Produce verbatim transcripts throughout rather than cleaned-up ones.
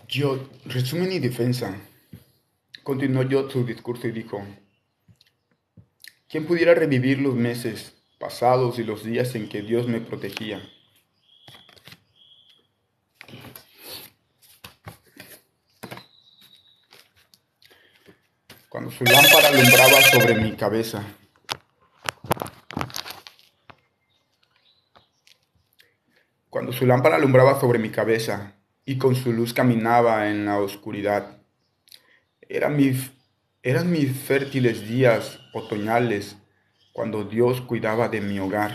Yo, resumen y defensa. Continuó yo su discurso y dijo, ¿quién pudiera revivir los meses pasados y los días en que Dios me protegía? Cuando su lámpara alumbraba sobre mi cabeza. Cuando su lámpara alumbraba sobre mi cabeza y con su luz caminaba en la oscuridad. Eran mis, eran mis fértiles días otoñales cuando Dios cuidaba de mi hogar.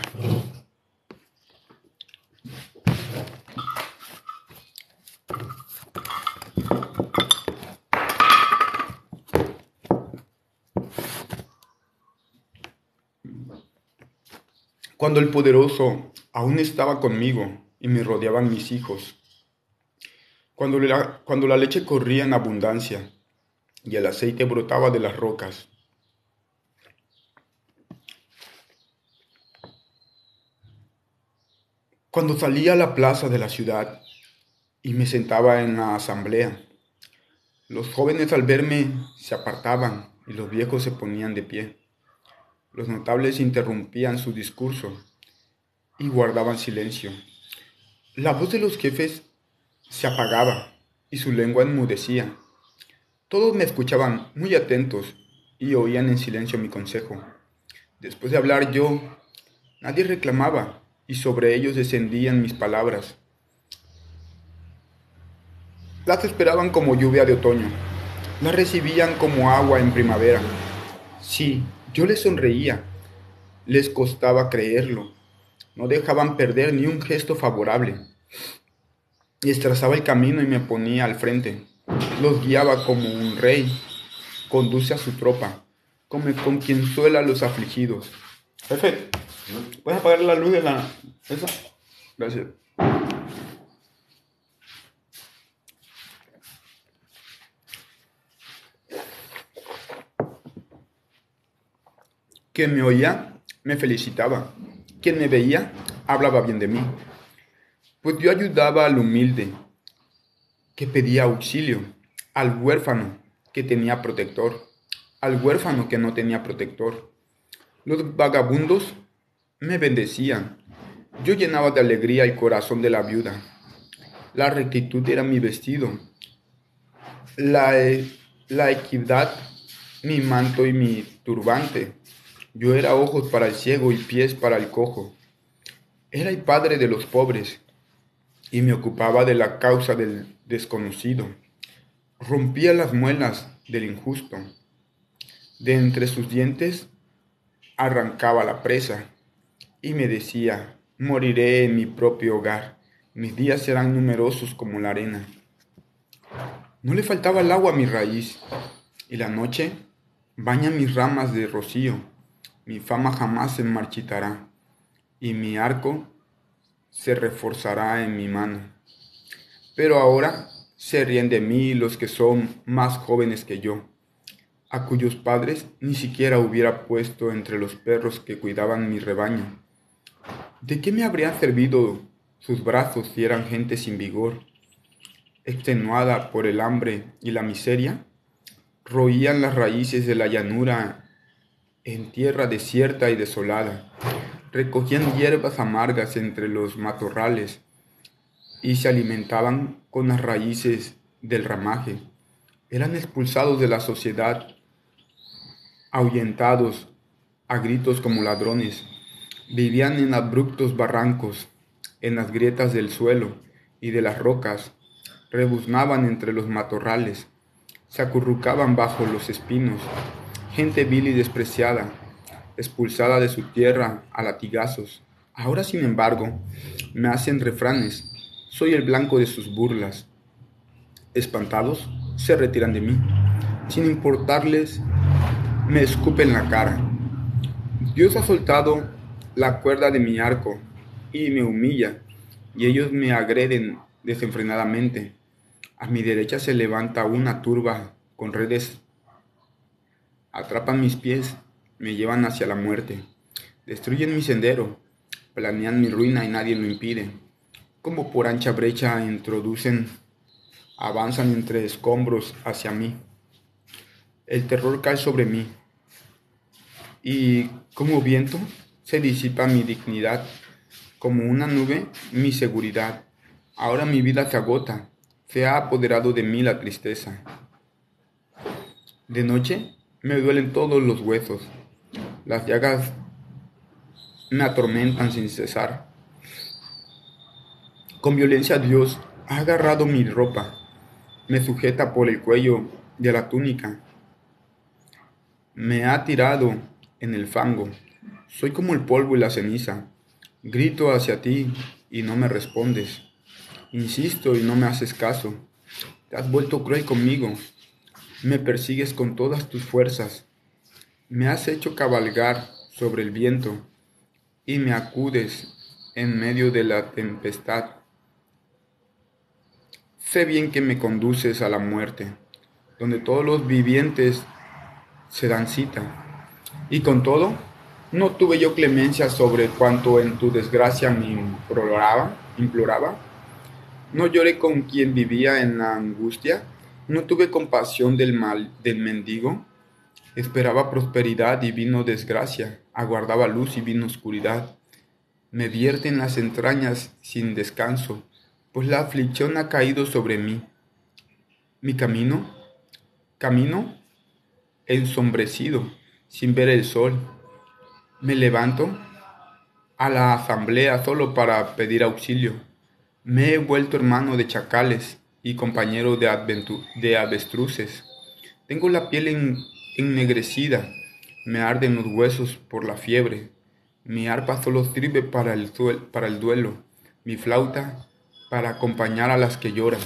Cuando el poderoso aún estaba conmigo y me rodeaban mis hijos. Cuando la, cuando la leche corría en abundancia y el aceite brotaba de las rocas. Cuando salía a la plaza de la ciudad y me sentaba en la asamblea, los jóvenes al verme se apartaban y los viejos se ponían de pie. Los notables interrumpían su discurso y guardaban silencio. La voz de los jefes se apagaba y su lengua enmudecía. Todos me escuchaban muy atentos y oían en silencio mi consejo. Después de hablar yo, nadie reclamaba y sobre ellos descendían mis palabras. Las esperaban como lluvia de otoño, las recibían como agua en primavera. Sí, yo les sonreía, les costaba creerlo, no dejaban perder ni un gesto favorable. Les trazaba el camino y me ponía al frente, los guiaba como un rey conduce a su tropa, como con quien suela a los afligidos. Jefe, ¿puedes apagar la luz de la... esa? Gracias. Quien me oía, me felicitaba. Quien me veía, hablaba bien de mí. Pues yo ayudaba al humilde, que pedía auxilio, al huérfano, que tenía protector, al huérfano que no tenía protector. Los vagabundos me bendecían. Yo llenaba de alegría el corazón de la viuda. La rectitud era mi vestido. La, e- la equidad, mi manto y mi turbante. Yo era ojos para el ciego y pies para el cojo. Era el padre de los pobres y me ocupaba de la causa del desconocido. Rompía las muelas del injusto. De entre sus dientes arrancaba la presa y me decía, moriré en mi propio hogar. Mis días serán numerosos como la arena. No le faltaba el agua a mi raíz, y la noche baña mis ramas de rocío. Mi fama jamás se marchitará, y mi arco se reforzará en mi mano. Pero ahora se ríen de mí los que son más jóvenes que yo, a cuyos padres ni siquiera hubiera puesto entre los perros que cuidaban mi rebaño. ¿De qué me habrían servido sus brazos si eran gente sin vigor, extenuada por el hambre y la miseria? Roían las raíces de la llanura en tierra desierta y desolada, recogían hierbas amargas entre los matorrales y se alimentaban con las raíces del ramaje. Eran expulsados de la sociedad, ahuyentados a gritos como ladrones. Vivían en abruptos barrancos, en las grietas del suelo y de las rocas, rebuznaban entre los matorrales, se acurrucaban bajo los espinos, gente vil y despreciada, expulsada de su tierra a latigazos. Ahora, sin embargo, me hacen refranes, soy el blanco de sus burlas. Espantados, se retiran de mí. Sin importarles, me escupen la cara. Dios ha soltado la cuerda de mi arco y me humilla, y ellos me agreden desenfrenadamente. A mi derecha se levanta una turba con redes, atrapan mis pies, me llevan hacia la muerte, destruyen mi sendero, planean mi ruina y nadie lo impide. Como por ancha brecha introducen avanzan entre escombros hacia mí. El terror cae sobre mí y como viento se disipa mi dignidad, como una nube mi seguridad. Ahora mi vida se agota, se ha apoderado de mí la tristeza. De noche me duelen todos los huesos, las llagas me atormentan sin cesar. Con violencia Dios ha agarrado mi ropa, me sujeta por el cuello de la túnica, me ha tirado en el fango, soy como el polvo y la ceniza. Grito hacia ti y no me respondes, insisto y no me haces caso. Te has vuelto cruel conmigo, me persigues con todas tus fuerzas, me has hecho cabalgar sobre el viento y me acudes en medio de la tempestad. Sé bien que me conduces a la muerte, donde todos los vivientes se dan cita. Y con todo, no tuve yo clemencia sobre cuanto en tu desgracia me imploraba, imploraba. No lloré con quien vivía en la angustia, no tuve compasión del mal del mendigo. Esperaba prosperidad y vino desgracia, aguardaba luz y vino oscuridad. Me vierte en las entrañas sin descanso, pues la aflicción ha caído sobre mí. Mi camino, camino ensombrecido, sin ver el sol. Me levanto a la asamblea solo para pedir auxilio. Me he vuelto hermano de chacales y compañero de, adventu- de avestruces. Tengo la piel en- ennegrecida, me arden los huesos por la fiebre. Mi arpa solo sirve para el, suel- para el duelo, mi flauta para acompañar a las que lloran.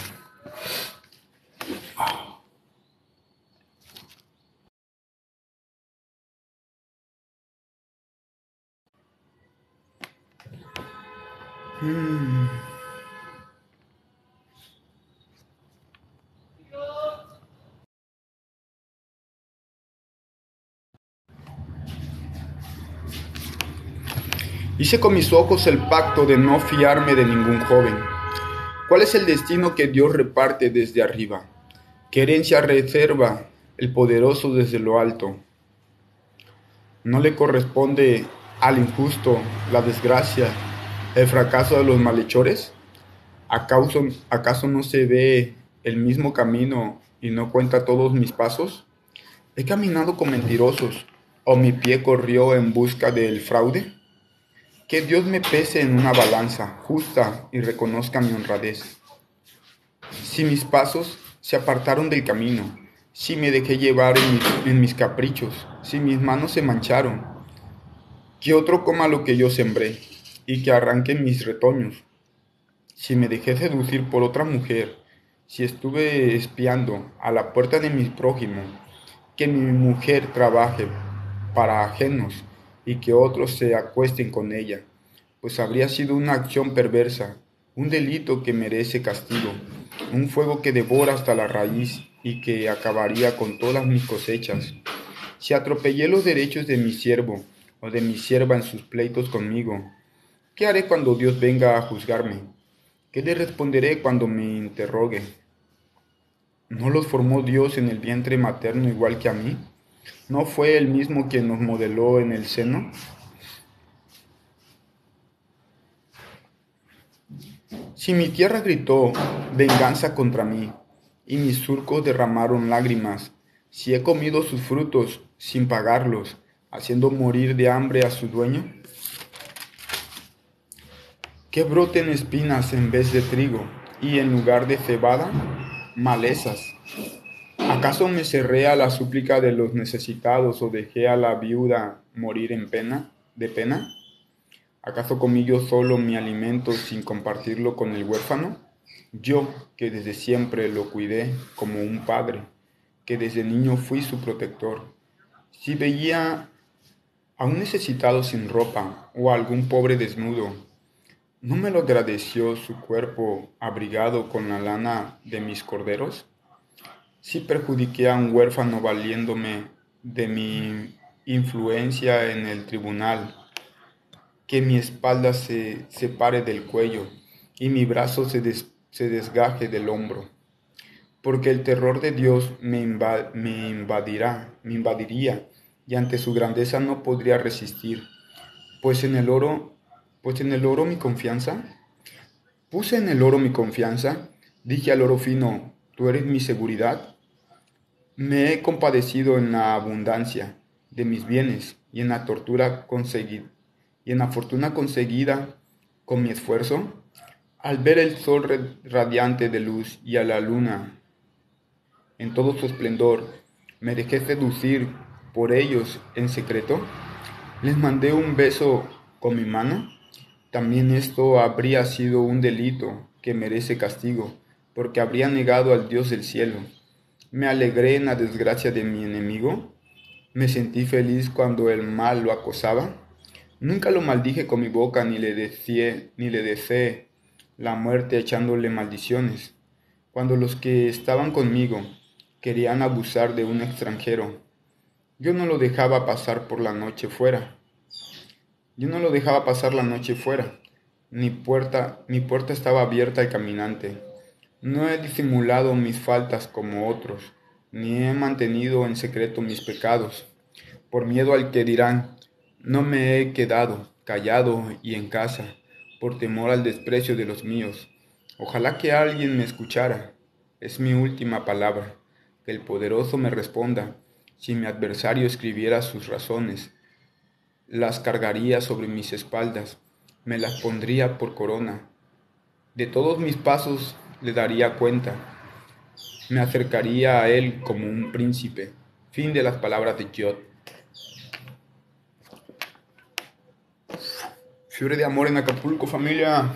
Hice con mis ojos el pacto de no fiarme de ningún joven. ¿Cuál es el destino que Dios reparte desde arriba? ¿Qué herencia reserva el poderoso desde lo alto? ¿No le corresponde al injusto la desgracia, el fracaso de los malhechores? ¿Acaso, acaso no se ve el mismo camino y no cuenta todos mis pasos? ¿He caminado con mentirosos o mi pie corrió en busca del fraude? Que Dios me pese en una balanza justa y reconozca mi honradez. Si mis pasos se apartaron del camino, si me dejé llevar en mis, en mis caprichos, si mis manos se mancharon, que otro coma lo que yo sembré y que arranque mis retoños. Si me dejé seducir por otra mujer, si estuve espiando a la puerta de mi prójimo, que mi mujer trabaje para ajenos y que otros se acuesten con ella, pues habría sido una acción perversa, un delito que merece castigo, un fuego que devora hasta la raíz y que acabaría con todas mis cosechas. Si atropellé los derechos de mi siervo o de mi sierva en sus pleitos conmigo, ¿qué haré cuando Dios venga a juzgarme? ¿Qué le responderé cuando me interrogue? ¿No los formó Dios en el vientre materno igual que a mí? ¿No fue Él mismo quien nos modeló en el seno? Si mi tierra gritó venganza contra mí, y mis surcos derramaron lágrimas, si he comido sus frutos sin pagarlos, haciendo morir de hambre a su dueño, que broten espinas en vez de trigo, y en lugar de cebada, malezas. ¿Acaso me cerré a la súplica de los necesitados o dejé a la viuda morir en pena, de pena? ¿Acaso comí yo solo mi alimento sin compartirlo con el huérfano? Yo, que desde siempre lo cuidé como un padre, que desde niño fui su protector. Si veía a un necesitado sin ropa o a algún pobre desnudo, ¿no me lo agradeció su cuerpo abrigado con la lana de mis corderos? Si perjudiqué a un huérfano valiéndome de mi influencia en el tribunal, que mi espalda se separe del cuello y mi brazo se, des- se desgaje del hombro. porque el terror de Dios me, inva- me invadirá, me invadiría, y ante su grandeza no podría resistir. Pues en el oro, pues en el oro mi confianza, puse en el oro mi confianza, dije al oro fino, tú eres mi seguridad. Me he compadecido en la abundancia de mis bienes y en la tortura conseguida y en la fortuna conseguida con mi esfuerzo. Al ver el sol re- radiante de luz y a la luna en todo su esplendor, me dejé seducir por ellos en secreto. Les mandé un beso con mi mano. También esto habría sido un delito que merece castigo, porque habría negado al Dios del cielo. Me alegré en la desgracia de mi enemigo. Me sentí feliz cuando el mal lo acosaba. Nunca lo maldije con mi boca, ni le deseé, ni le deseé la muerte echándole maldiciones. Cuando los que estaban conmigo querían abusar de un extranjero, yo no lo dejaba pasar por la noche fuera. Yo no lo dejaba pasar la noche fuera. Mi puerta, mi puerta estaba abierta al caminante. No he disimulado mis faltas como otros, ni he mantenido en secreto mis pecados. Por miedo al que dirán, no me he quedado callado y en casa, por temor al desprecio de los míos. Ojalá que alguien me escuchara. Es mi última palabra. Que el poderoso me responda. Si mi adversario escribiera sus razones, las cargaría sobre mis espaldas, me las pondría por corona. De todos mis pasos le daría cuenta. Me acercaría a él como un príncipe. Fin de las palabras de Jod. Fiebre de amor en Acapulco, familia.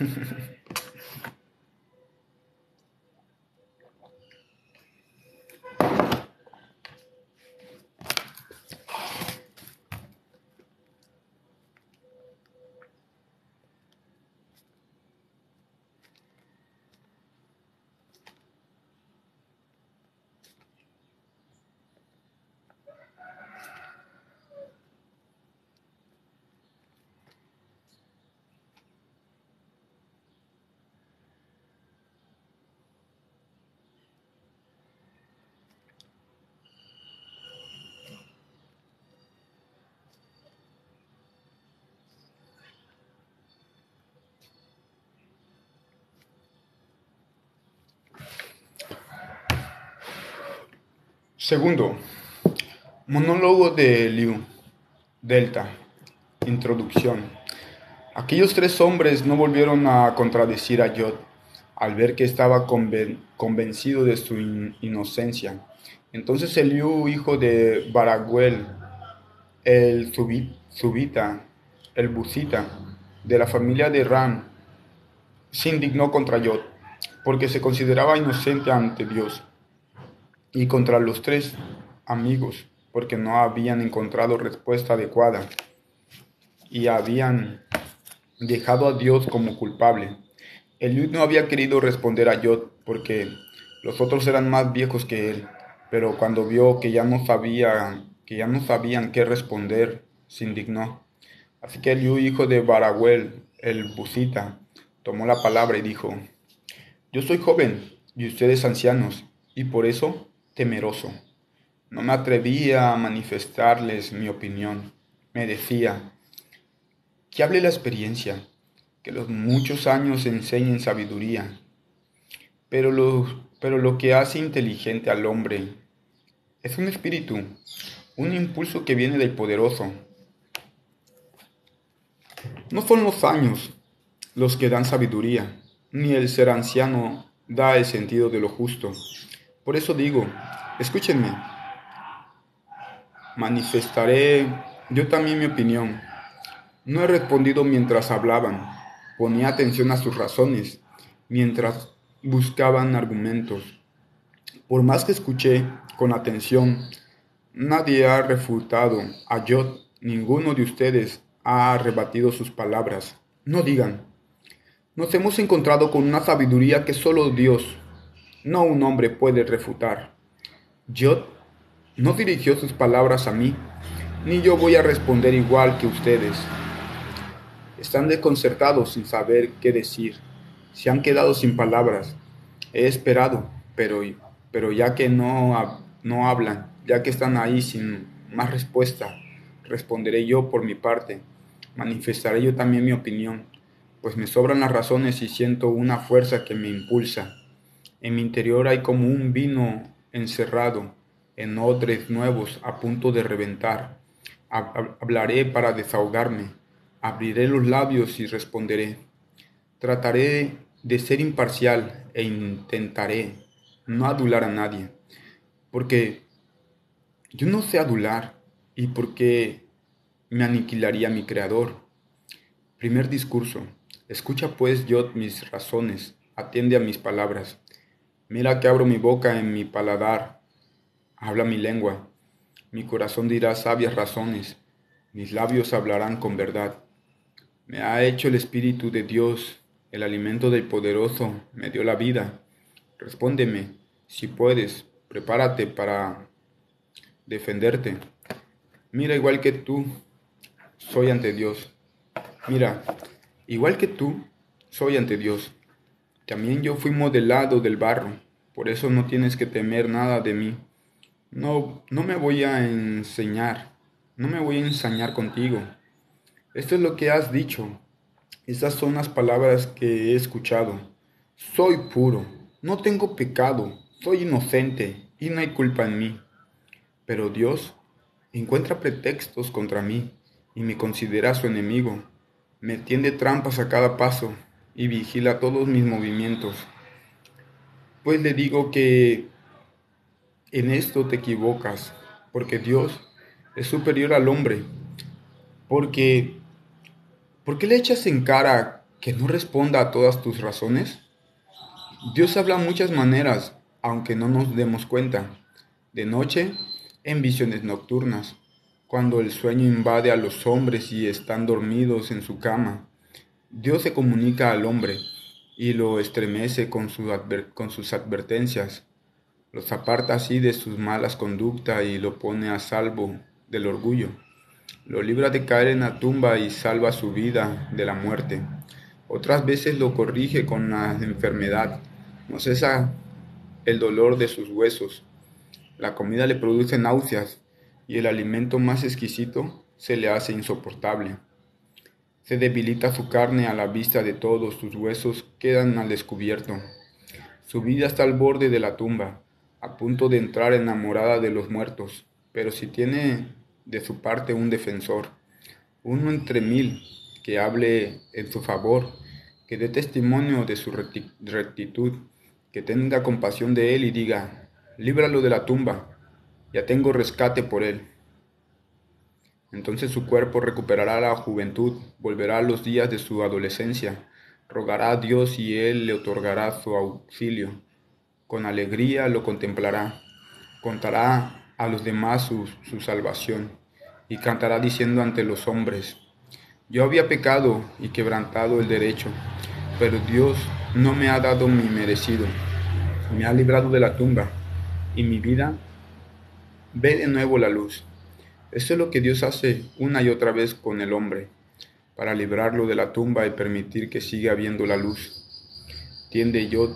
Segundo, monólogo de Liu. Delta. Introducción. Aquellos tres hombres no volvieron a contradecir a Jod al ver que estaba conven- convencido de su in- inocencia. Entonces Eliú, hijo de Baraguel, el Subi- Subita, el Busita, de la familia de Ram, se indignó contra Jod, porque se consideraba inocente ante Dios, y contra los tres amigos, porque no habían encontrado respuesta adecuada y habían dejado a Dios como culpable. Eliud no había querido responder a Jod porque los otros eran más viejos que él, pero cuando vio que ya no sabía, que ya no sabían qué responder, se indignó. Así que Eliud, hijo de Baraguel, el Busita, tomó la palabra y dijo: Yo soy joven y ustedes ancianos, y por eso temeroso. No me atrevía a manifestarles mi opinión. Me decía: que hable la experiencia, que los muchos años enseñen sabiduría. Pero lo, pero lo que hace inteligente al hombre es un espíritu, un impulso que viene del poderoso. No son los años los que dan sabiduría, ni el ser anciano da el sentido de lo justo. Por eso digo, escúchenme, manifestaré yo también mi opinión. No he respondido mientras hablaban, ponía atención a sus razones, mientras buscaban argumentos. Por más que escuché con atención, nadie ha refutado a Jod, ninguno de ustedes ha rebatido sus palabras. No digan, nos hemos encontrado con una sabiduría que solo Dios, no un hombre, puede refutar. Jod no dirigió sus palabras a mí, ni yo voy a responder igual que ustedes. Están desconcertados sin saber qué decir. Se han quedado sin palabras. He esperado, pero, pero ya que no, hab- no hablan, ya que están ahí sin más respuesta, responderé yo por mi parte, manifestaré yo también mi opinión, pues me sobran las razones y siento una fuerza que me impulsa. En mi interior hay como un vino encerrado en odres nuevos a punto de reventar. Hab- Hablaré para desahogarme, abriré los labios y responderé. Trataré de ser imparcial e intentaré no adular a nadie, porque yo no sé adular y porque me aniquilaría mi creador. Primer discurso. Escucha pues yo mis razones, atiende a mis palabras. Mira que abro mi boca en mi paladar, habla mi lengua. Mi corazón dirá sabias razones, mis labios hablarán con verdad. Me ha hecho el Espíritu de Dios, el alimento del poderoso, me dio la vida. Respóndeme, si puedes, prepárate para defenderte. Mira, igual que tú, soy ante Dios. Mira, igual que tú, soy ante Dios. También yo fui modelado del barro, por eso no tienes que temer nada de mí. No, no me voy a enseñar, no me voy a ensañar contigo. Esto es lo que has dicho. Esas son las palabras que he escuchado. Soy puro, no tengo pecado, soy inocente y no hay culpa en mí. Pero Dios encuentra pretextos contra mí y me considera su enemigo. Me tiende trampas a cada paso y vigila todos mis movimientos. Pues le digo que en esto te equivocas, porque Dios es superior al hombre. Porque, ¿por qué le echas en cara que no responda a todas tus razones? Dios habla de muchas maneras, aunque no nos demos cuenta. De noche, en visiones nocturnas, cuando el sueño invade a los hombres y están dormidos en su cama. Dios se comunica al hombre y lo estremece con, su adver- con sus advertencias. Los aparta así de sus malas conductas y lo pone a salvo del orgullo. Lo libra de caer en la tumba y salva su vida de la muerte. Otras veces lo corrige con la enfermedad, no cesa el dolor de sus huesos. La comida le produce náuseas y el alimento más exquisito se le hace insoportable. Se debilita su carne a la vista de todos, sus huesos quedan al descubierto. Su vida está al borde de la tumba, a punto de entrar enamorada de los muertos, pero si tiene de su parte un defensor, uno entre mil, que hable en su favor, que dé testimonio de su recti- rectitud, que tenga compasión de él y diga, líbralo de la tumba, ya tengo rescate por él. Entonces su cuerpo recuperará la juventud, volverá a los días de su adolescencia, rogará a Dios y él le otorgará su auxilio. Con alegría lo contemplará, contará a los demás su, su salvación y cantará diciendo ante los hombres, yo había pecado y quebrantado el derecho, pero Dios no me ha dado mi merecido, me ha librado de la tumba y mi vida ve de nuevo la luz. Esto es lo que Dios hace una y otra vez con el hombre, para librarlo de la tumba y permitir que siga viendo la luz. Atiende yo,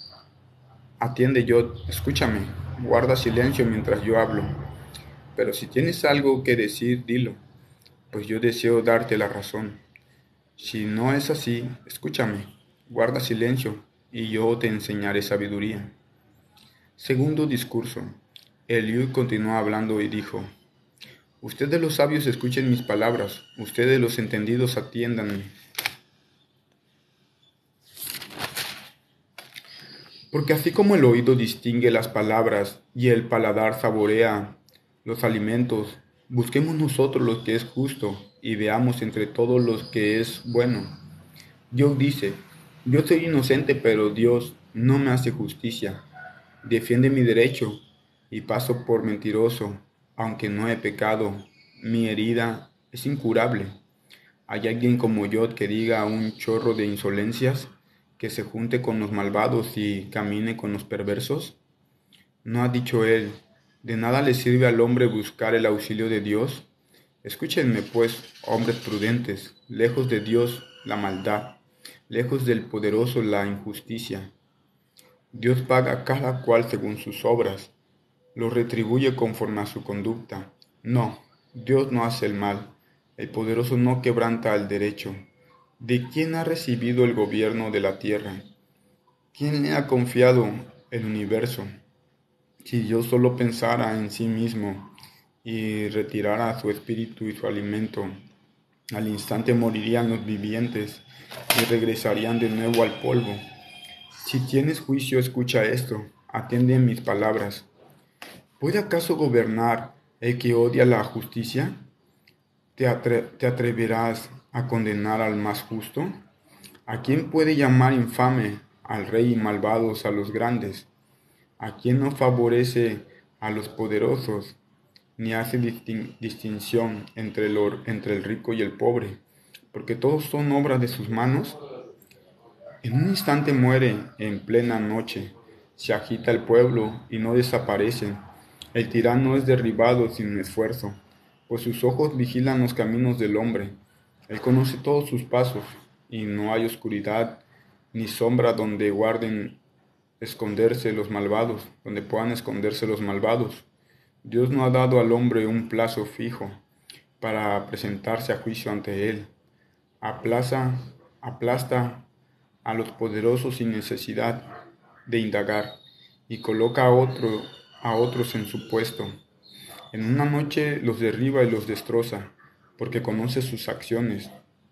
atiende yo, escúchame, guarda silencio mientras yo hablo, pero si tienes algo que decir, dilo, pues yo deseo darte la razón. Si no es así, escúchame, guarda silencio y yo te enseñaré sabiduría. Segundo discurso. Eliú continuó hablando y dijo, ustedes los sabios escuchen mis palabras, ustedes los entendidos atiéndanme. Porque así como el oído distingue las palabras y el paladar saborea los alimentos, busquemos nosotros lo que es justo y veamos entre todos los que es bueno. Dios dice, yo soy inocente, pero Dios no me hace justicia. Defiende mi derecho y paso por mentiroso, aunque no he pecado. Mi herida es incurable. ¿Hay alguien como yo que diga un chorro de insolencias, que se junte con los malvados y camine con los perversos? ¿No ha dicho él, de nada le sirve al hombre buscar el auxilio de Dios? Escúchenme, pues, hombres prudentes, lejos de Dios la maldad, lejos del poderoso la injusticia. Dios paga a cada cual según sus obras, lo retribuye conforme a su conducta. No, Dios no hace el mal, el poderoso no quebranta el derecho. ¿De quién ha recibido el gobierno de la tierra? ¿Quién le ha confiado el universo? Si Dios solo pensara en sí mismo y retirara su espíritu y su alimento, al instante morirían los vivientes y regresarían de nuevo al polvo. Si tienes juicio, escucha esto, atiende mis palabras. ¿Puede acaso gobernar el que odia la justicia? ¿Te, atre- te atreverás a condenar al más justo? ¿A quién puede llamar infame al rey y malvados a los grandes? ¿A quién no favorece a los poderosos, ni hace distin- distinción entre el, or- entre el rico y el pobre? Porque todos son obra de sus manos. En un instante muere en plena noche, se agita el pueblo y no desaparece. El tirano es derribado sin esfuerzo, pues sus ojos vigilan los caminos del hombre. Él conoce todos sus pasos, y no hay oscuridad ni sombra donde guarden esconderse los malvados, donde puedan esconderse los malvados. Dios no ha dado al hombre un plazo fijo para presentarse a juicio ante él. Aplaza, aplasta a los poderosos sin necesidad de indagar y coloca a, otro, a otros en su puesto. En una noche los derriba y los destroza, porque conoce sus acciones.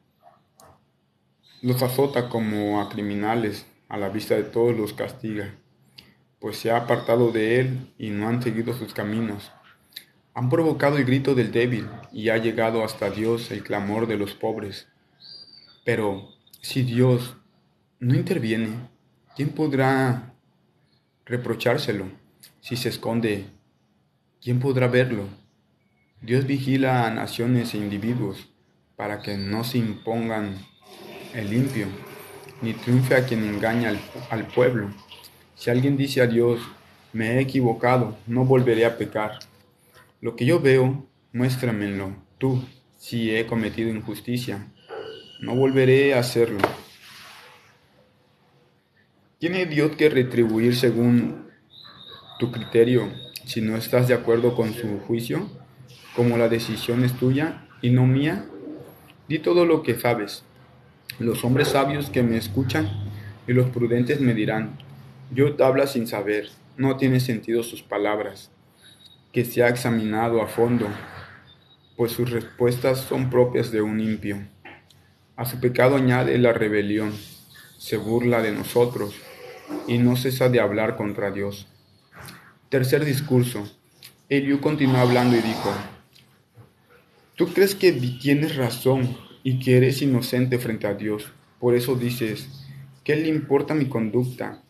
Los azota como a criminales, a la vista de todos los castiga, pues se ha apartado de él y no han seguido sus caminos. Han provocado el grito del débil y ha llegado hasta Dios el clamor de los pobres. Pero si Dios no interviene, ¿quién podrá reprochárselo? Si se esconde, ¿quién podrá verlo? Dios vigila a naciones e individuos para que no se impongan el limpio, ni triunfe a quien engaña al, al pueblo. Si alguien dice a Dios, me he equivocado, no volveré a pecar. Lo que yo veo, muéstramelo tú. Si he cometido injusticia, no volveré a hacerlo. ¿Tiene Dios que retribuir según tu criterio si no estás de acuerdo con su juicio? Como la decisión es tuya y no mía, di todo lo que sabes. Los hombres sabios que me escuchan y los prudentes me dirán, Dios habla sin saber, no tiene sentido sus palabras, que se ha examinado a fondo, pues sus respuestas son propias de un impío. A su pecado añade la rebelión, se burla de nosotros y no cesa de hablar contra Dios. Tercer discurso. Eliú continuó hablando y dijo, tú crees que tienes razón y que eres inocente frente a Dios. Por eso dices, ¿qué le importa mi conducta?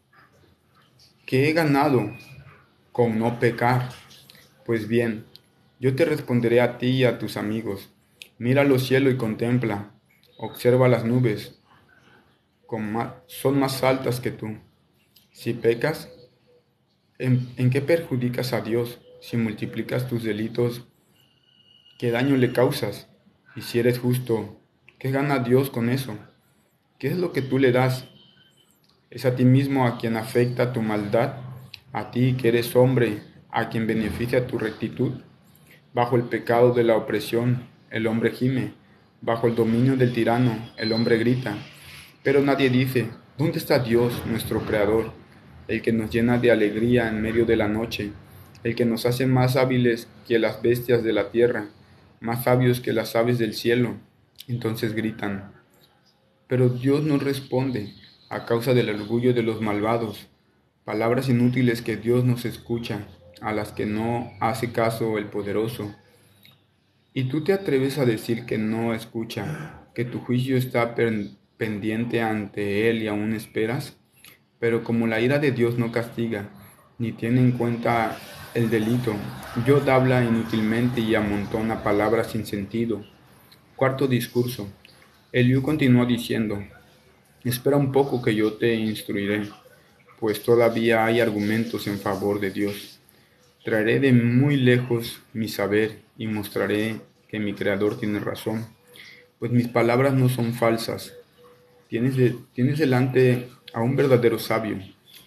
¿Qué he ganado con no pecar? Pues bien, yo te responderé a ti y a tus amigos. Mira los cielos y contempla. Observa las nubes. Con ma- son más altas que tú. Si pecas, ¿en, en qué perjudicas a Dios? Si multiplicas tus delitos, ¿qué daño le causas? Y si eres justo, ¿qué gana Dios con eso? ¿Qué es lo que tú le das? ¿Es a ti mismo a quien afecta tu maldad? ¿A ti que eres hombre, a quien beneficia tu rectitud? Bajo el pecado de la opresión, el hombre gime. Bajo el dominio del tirano, el hombre grita. Pero nadie dice, ¿dónde está Dios, nuestro Creador? El que nos llena de alegría en medio de la noche, el que nos hace más hábiles que las bestias de la tierra, más sabios que las aves del cielo. Entonces gritan. Pero Dios no responde a causa del orgullo de los malvados, palabras inútiles que Dios nos escucha, a las que no hace caso el poderoso. ¿Y tú te atreves a decir que no escucha, que tu juicio está pen- pendiente ante Él y aún esperas? Pero como la ira de Dios no castiga, ni tiene en cuenta el delito, Dios habla inútilmente y amontona palabras sin sentido. Cuarto discurso. Eliú continuó diciendo, espera un poco que yo te instruiré, pues todavía hay argumentos en favor de Dios. Traeré de muy lejos mi saber y mostraré que mi Creador tiene razón, pues mis palabras no son falsas. Tienes, de- tienes delante a un verdadero sabio.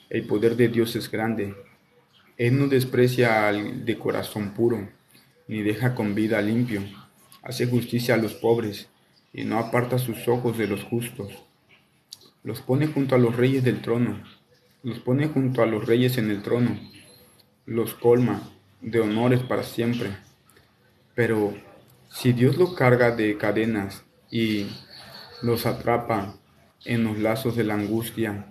El poder de Dios es grande. Él no desprecia al de corazón puro, ni deja con vida al limpio. Hace justicia a los pobres, y no aparta sus ojos de los justos. Los pone junto a los reyes del trono, los pone junto a los reyes en el trono, los colma de honores para siempre. Pero si Dios lo carga de cadenas y los atrapa en los lazos de la angustia,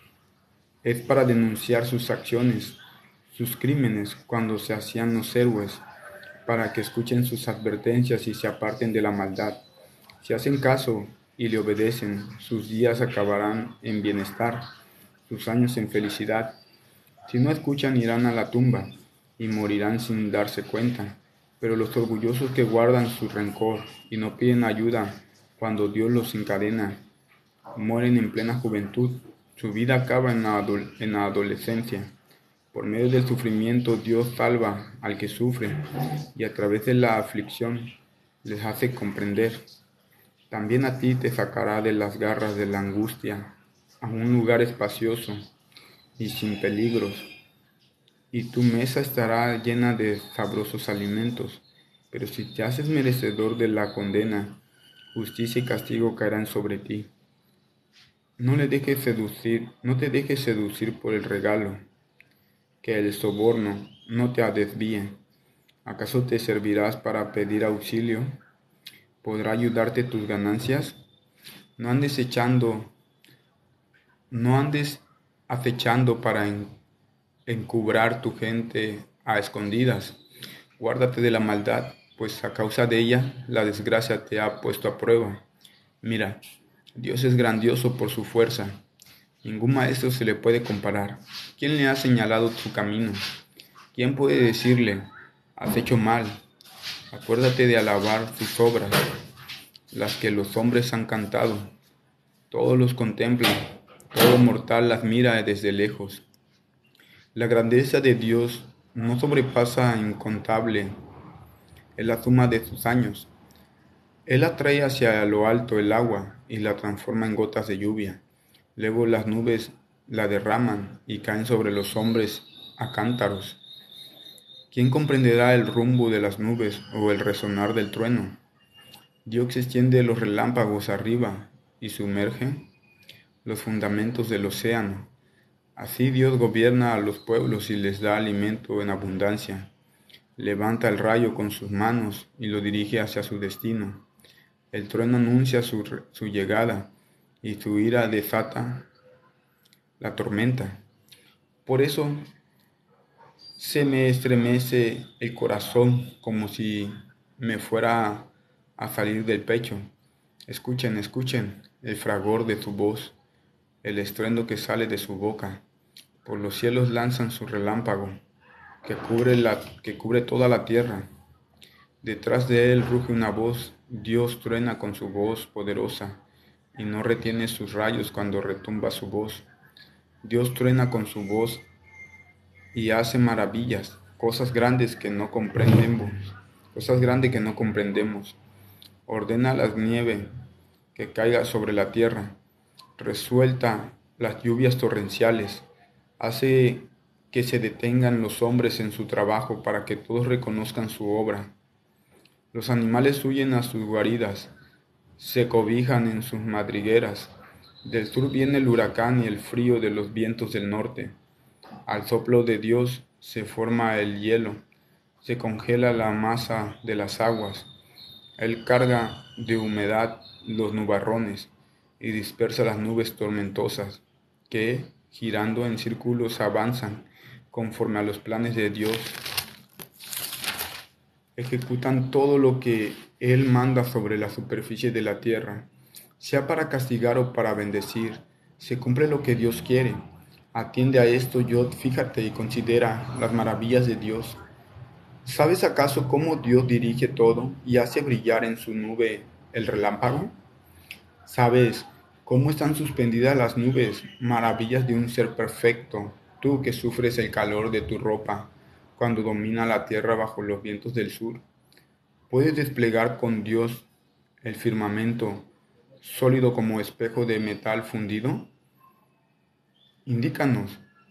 es para denunciar sus acciones, sus crímenes cuando se hacían los héroes, para que escuchen sus advertencias y se aparten de la maldad. Si hacen caso y le obedecen, sus días acabarán en bienestar, sus años en felicidad. Si no escuchan, irán a la tumba y morirán sin darse cuenta. Pero los orgullosos que guardan su rencor y no piden ayuda cuando Dios los encadena, mueren en plena juventud. Su vida acaba en la, adol- en la adolescencia. Por medio del sufrimiento Dios salva al que sufre y a través de la aflicción les hace comprender. También a ti te sacará de las garras de la angustia a un lugar espacioso y sin peligros, y tu mesa estará llena de sabrosos alimentos. Pero si te haces merecedor de la condena, justicia y castigo caerán sobre ti. No le dejes seducir, no te dejes seducir por el regalo, que el soborno no te desvíe. ¿Acaso te servirás para pedir auxilio? ¿Podrá ayudarte tus ganancias? No andes echando, no andes acechando para en- encubrar tu gente a escondidas. Guárdate de la maldad, pues a causa de ella la desgracia te ha puesto a prueba. Mira, Dios es grandioso por su fuerza. Ningún maestro se le puede comparar. ¿Quién le ha señalado su camino? ¿Quién puede decirle, has hecho mal? Acuérdate de alabar sus obras, las que los hombres han cantado. Todos los contemplan, todo mortal las mira desde lejos. La grandeza de Dios no sobrepasa incontable en la suma de sus años. Él atrae hacia lo alto el agua y la transforma en gotas de lluvia. Luego las nubes la derraman y caen sobre los hombres a cántaros. ¿Quién comprenderá el rumbo de las nubes o el resonar del trueno? Dios extiende los relámpagos arriba y sumerge los fundamentos del océano. Así Dios gobierna a los pueblos y les da alimento en abundancia. Levanta el rayo con sus manos y lo dirige hacia su destino. El trueno anuncia su, su llegada y su ira desata la tormenta. Por eso se me estremece el corazón como si me fuera a salir del pecho. Escuchen, escuchen el fragor de su voz, el estruendo que sale de su boca. Por los cielos lanzan su relámpago, que cubre, la, que cubre toda la tierra. Detrás de él ruge una voz, Dios truena con su voz poderosa, y no retiene sus rayos cuando retumba su voz. Dios truena con su voz y hace maravillas, cosas grandes que no comprendemos, cosas grandes que no comprendemos. Ordena la nieve que caiga sobre la tierra, resuelta las lluvias torrenciales, hace que se detengan los hombres en su trabajo para que todos reconozcan su obra. Los animales huyen a sus guaridas, se cobijan en sus madrigueras. Del sur viene el huracán y el frío de los vientos del norte. Al soplo de Dios se forma el hielo, se congela la masa de las aguas. Él carga de humedad los nubarrones y dispersa las nubes tormentosas que, girando en círculos, avanzan conforme a los planes de Dios. Ejecutan todo lo que Él manda sobre la superficie de la tierra, sea para castigar o para bendecir. Se cumple lo que Dios quiere. Atiende a esto, Yod, fíjate y considera las maravillas de Dios. ¿Sabes acaso cómo Dios dirige todo y hace brillar en su nube el relámpago? ¿Sabes cómo están suspendidas las nubes, maravillas de un ser perfecto, tú que sufres el calor de tu ropa cuando domina la tierra bajo los vientos del sur? ¿Puedes desplegar con Dios el firmamento, sólido como espejo de metal fundido? Indícanos,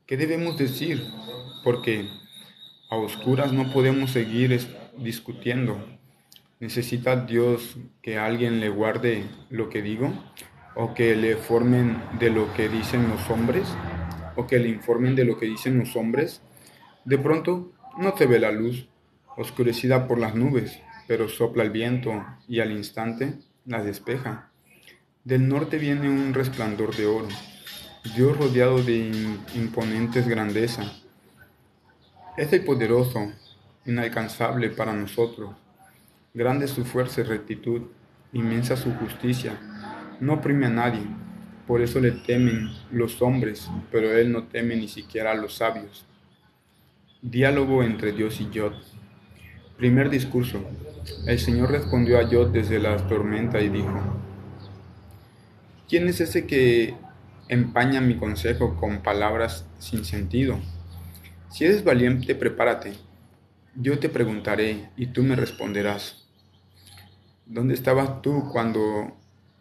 ¿Qué debemos decir? Porque a oscuras no podemos seguir es- discutiendo. ¿Necesita Dios que alguien le guarde lo que digo? ¿O que le formen de lo que dicen los hombres? ¿O que le informen de lo que dicen los hombres? De pronto no se ve la luz, oscurecida por las nubes, pero sopla el viento y al instante las despeja. Del norte viene un resplandor de oro, Dios rodeado de in- imponentes grandeza. Es el poderoso, inalcanzable para nosotros. Grande es su fuerza y rectitud, inmensa su justicia. No oprime a nadie, por eso le temen los hombres, pero él no teme ni siquiera a los sabios. Diálogo entre Dios y Yod. Primer discurso. El Señor respondió a Yod desde la tormenta y dijo: ¿Quién es ese que empaña mi consejo con palabras sin sentido? Si eres valiente, prepárate. Yo te preguntaré y tú me responderás. ¿Dónde estabas tú cuando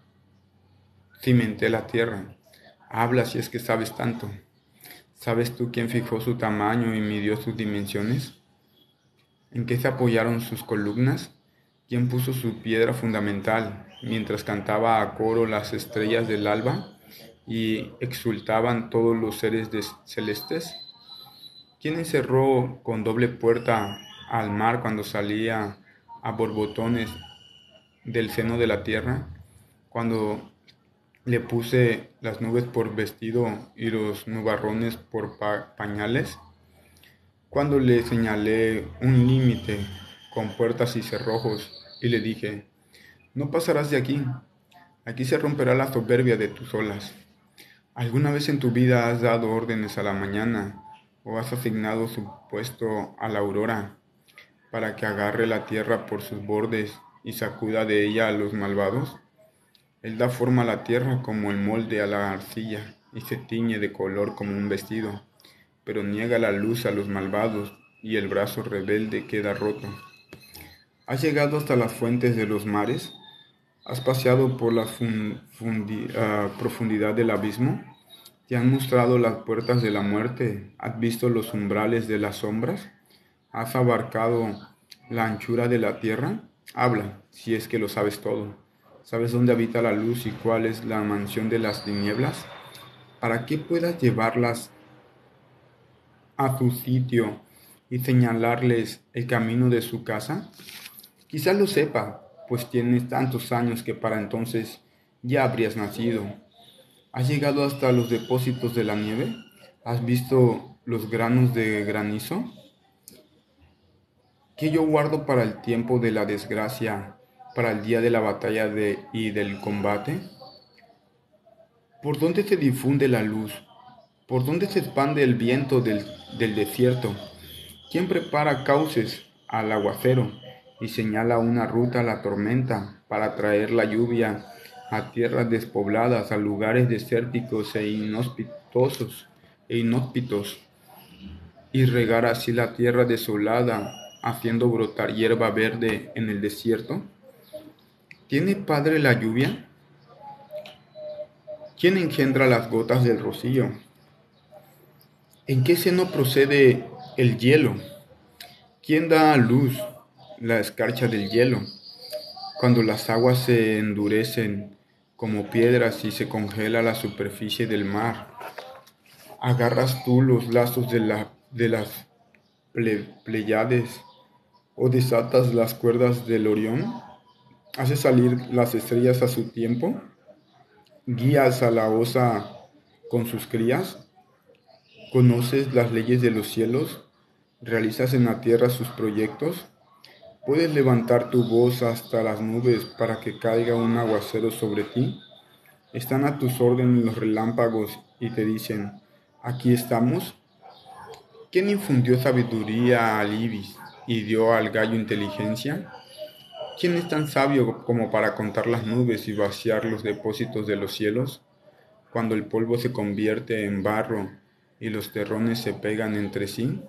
cimenté la tierra? Habla si es que sabes tanto. ¿Sabes tú quién fijó su tamaño y midió sus dimensiones? ¿En qué se apoyaron sus columnas? ¿Quién puso su piedra fundamental mientras cantaba a coro las estrellas del alba y exultaban todos los seres des- celestes? ¿Quién encerró con doble puerta al mar cuando salía a borbotones del seno de la tierra? Cuando le puse las nubes por vestido y los nubarrones por pa- pañales. Cuando le señalé un límite con puertas y cerrojos y le dije: no pasarás de aquí, aquí se romperá la soberbia de tus olas. ¿Alguna vez en tu vida has dado órdenes a la mañana o has asignado su puesto a la aurora para que agarre la tierra por sus bordes y sacuda de ella a los malvados? Él da forma a la tierra como el molde a la arcilla y se tiñe de color como un vestido, pero niega la luz a los malvados y el brazo rebelde queda roto. ¿Has llegado hasta las fuentes de los mares? ¿Has paseado por la fun- fundi- ah, profundidad del abismo? ¿Te han mostrado las puertas de la muerte? ¿Has visto los umbrales de las sombras? ¿Has abarcado la anchura de la tierra? Habla, si es que lo sabes todo. ¿Sabes dónde habita la luz y cuál es la mansión de las tinieblas? Para que puedas llevarlas a su sitio y señalarles el camino de su casa. Quizás lo sepa, pues tienes tantos años que para entonces ya habrías nacido. ¿Has llegado hasta los depósitos de la nieve? ¿Has visto los granos de granizo? ¿Que yo guardo para el tiempo de la desgracia, para el día de la batalla de- y del combate? ¿Por dónde se difunde la luz? ¿Por dónde se expande el viento del, del desierto? ¿Quién prepara cauces al aguacero y señala una ruta a la tormenta para traer la lluvia a tierras despobladas, a lugares desérticos e inhóspitos, e inhóspitos, y regar así la tierra desolada, haciendo brotar hierba verde en el desierto? ¿Tiene padre la lluvia? ¿Quién engendra las gotas del rocío? ¿En qué seno procede el hielo? ¿Quién da a luz la escarcha del hielo? Cuando las aguas se endurecen como piedras y se congela la superficie del mar, ¿agarras tú los lazos de, la, de las ple- Pléyades o desatas las cuerdas del Orión? ¿Haces salir las estrellas a su tiempo? ¿Guías a la osa con sus crías? ¿Conoces las leyes de los cielos? ¿Realizas en la tierra sus proyectos? ¿Puedes levantar tu voz hasta las nubes para que caiga un aguacero sobre ti? ¿Están a tus órdenes los relámpagos y te dicen: aquí estamos? ¿Quién infundió sabiduría al ibis y dio al gallo inteligencia? ¿Quién es tan sabio como para contar las nubes y vaciar los depósitos de los cielos? Cuando el polvo se convierte en barro y los terrones se pegan entre sí.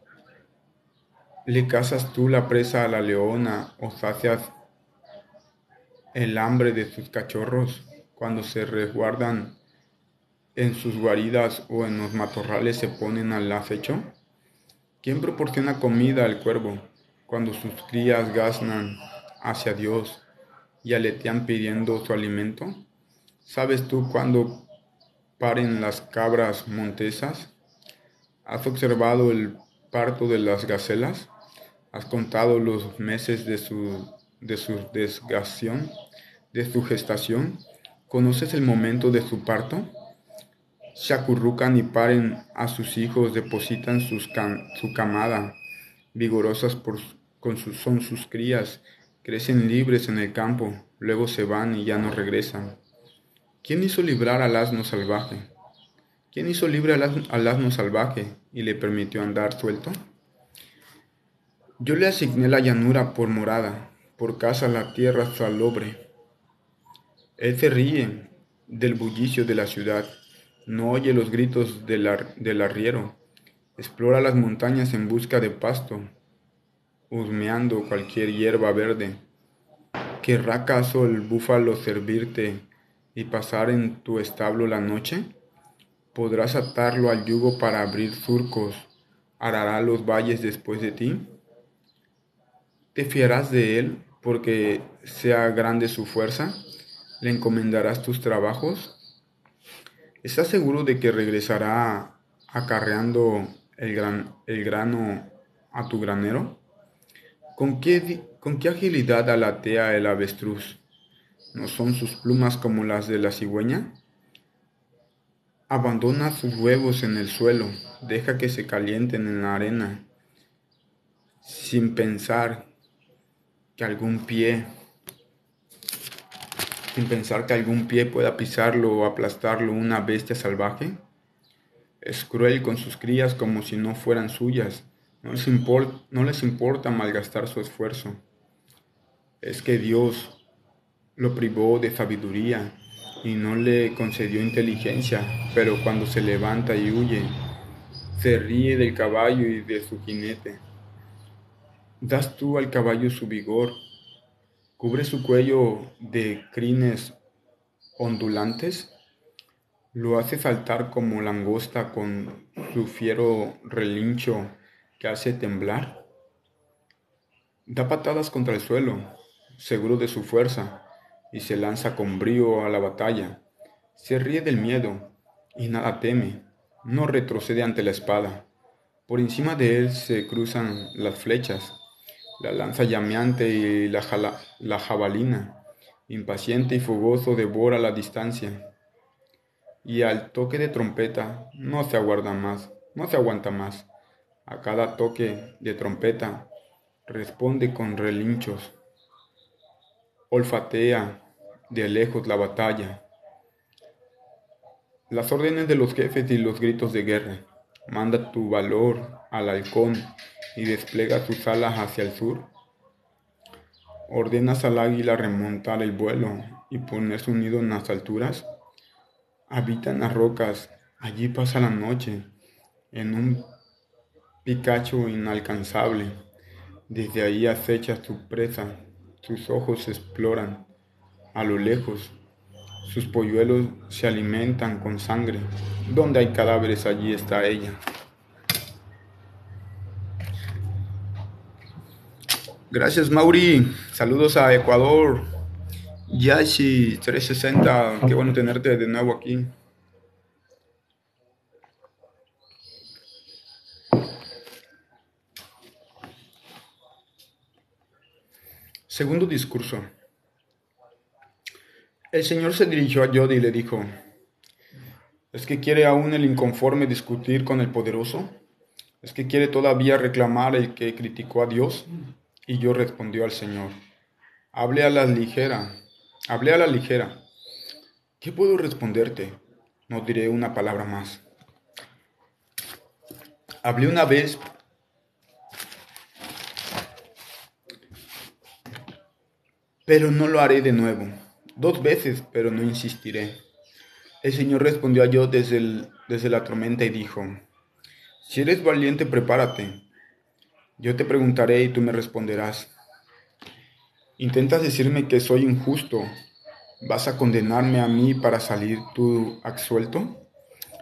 ¿Le cazas tú la presa a la leona o sacias el hambre de sus cachorros cuando se resguardan en sus guaridas o en los matorrales se ponen al acecho? ¿Quién proporciona comida al cuervo cuando sus crías gaznan hacia Dios y aletean pidiendo su alimento? ¿Sabes tú cuándo paren las cabras montesas? ¿Has observado el parto de las gacelas? ¿Has contado los meses de su, de su desgación, de su gestación? ¿Conoces el momento de su parto? Se acurrucan y paren a sus hijos, depositan sus cam- su camada, vigorosas por, con sus, son sus crías, crecen libres en el campo, luego se van y ya no regresan. ¿Quién hizo librar al asno salvaje? ¿Quién hizo libre al asno, al asno salvaje y le permitió andar suelto? Yo le asigné la llanura por morada, por casa la tierra salobre. Él se ríe del bullicio de la ciudad, no oye los gritos del, ar- del arriero, explora las montañas en busca de pasto, husmeando cualquier hierba verde. ¿Querrá acaso el búfalo servirte y pasar en tu establo la noche? ¿Podrás atarlo al yugo para abrir surcos? ¿Arará los valles después de ti? ¿Te fiarás de él porque sea grande su fuerza? ¿Le encomendarás tus trabajos? ¿Estás seguro de que regresará acarreando el, gran, el grano a tu granero? ¿Con qué, di- con qué agilidad alatea el avestruz? ¿No son sus plumas como las de la cigüeña? Abandona sus huevos en el suelo, deja que se calienten en la arena, sin pensar que algún pie, sin pensar que algún pie pueda pisarlo o aplastarlo una bestia salvaje. Es cruel con sus crías como si no fueran suyas. No les impor- no les importa malgastar su esfuerzo. Es que Dios lo privó de sabiduría y no le concedió inteligencia, pero cuando se levanta y huye, se ríe del caballo y de su jinete. Das tú al caballo su vigor, cubre su cuello de crines ondulantes, lo hace saltar como langosta con su fiero relincho que hace temblar. Da patadas contra el suelo, seguro de su fuerza, y se lanza con brío a la batalla. Se ríe del miedo y nada teme, no retrocede ante la espada. Por encima de él se cruzan las flechas, la lanza llameante y la, jala- la jabalina. Impaciente y fogoso devora la distancia. Y al toque de trompeta no se aguarda más, no se aguanta más. A cada toque de trompeta responde con relinchos, olfatea de lejos la batalla, las órdenes de los jefes y los gritos de guerra. Manda tu valor al halcón y despliega sus alas hacia el sur. Ordenas al águila remontar el vuelo y poner su nido en las alturas. Habita en las rocas, allí pasa la noche, en un picacho inalcanzable. Desde ahí acecha su presa, sus ojos exploran a lo lejos, sus polluelos se alimentan con sangre. Donde hay cadáveres, allí está ella. Gracias, Mauri. Saludos a Ecuador. Yashi trescientos sesenta, qué bueno tenerte de nuevo aquí. Segundo discurso. El Señor se dirigió a Yodi y le dijo: ¿Es que quiere aún el inconforme discutir con el poderoso? ¿Es que quiere todavía reclamar el que criticó a Dios? Y yo respondió al Señor: Hablé a la ligera, hablé a la ligera. ¿Qué puedo responderte? No diré una palabra más. Hablé una vez, pero no lo haré de nuevo. Dos veces, pero no insistiré. El Señor respondió a yo desde, el- desde la tormenta y dijo: Si eres valiente, prepárate. Yo te preguntaré y tú me responderás. ¿Intentas decirme que soy injusto? ¿Vas a condenarme a mí para salir tú absuelto?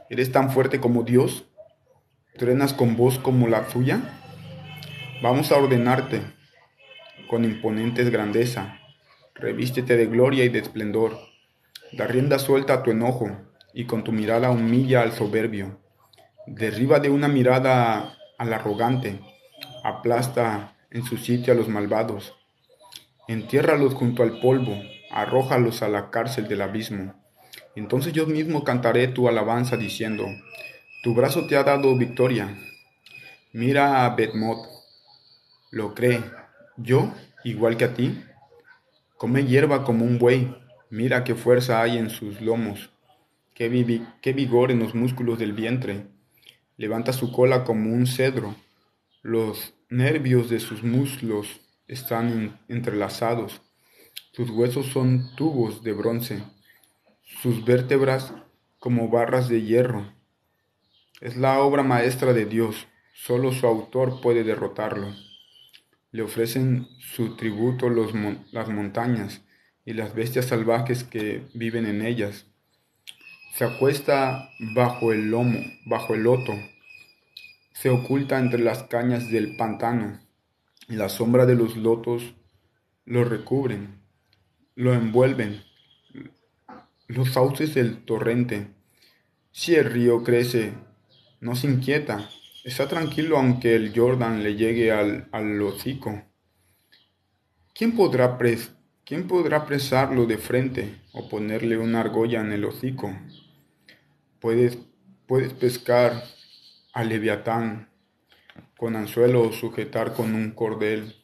¿Eres tan fuerte como Dios? ¿Truenas con voz como la suya? Vamos a ordenarte con imponentes grandeza. Revístete de gloria y de esplendor. Da rienda suelta a tu enojo y con tu mirada humilla al soberbio. Derriba de una mirada al arrogante. Aplasta en su sitio a los malvados. Entiérralos junto al polvo. Arrójalos a la cárcel del abismo. Entonces yo mismo cantaré tu alabanza diciendo: tu brazo te ha dado victoria. Mira a Bedmot, lo cree. Yo, igual que a ti, come hierba como un buey. Mira qué fuerza hay en sus lomos, qué, vivi- qué vigor en los músculos del vientre. Levanta su cola como un cedro. Los nervios de sus muslos están en- entrelazados. Sus huesos son tubos de bronce. Sus vértebras como barras de hierro. Es la obra maestra de Dios. Solo su autor puede derrotarlo. Le ofrecen su tributo los mon- las montañas y las bestias salvajes que viven en ellas. Se acuesta bajo el lomo, bajo el loto. Se oculta entre las cañas del pantano. Y la sombra de los lotos lo recubren, lo envuelven. Los sauces del torrente. Si el río crece, no se inquieta. Está tranquilo aunque el Jordán le llegue al, al hocico. ¿Quién podrá, pres- ¿Quién podrá presarlo de frente o ponerle una argolla en el hocico? Puedes, puedes pescar al leviatán con anzuelo o sujetar con un cordel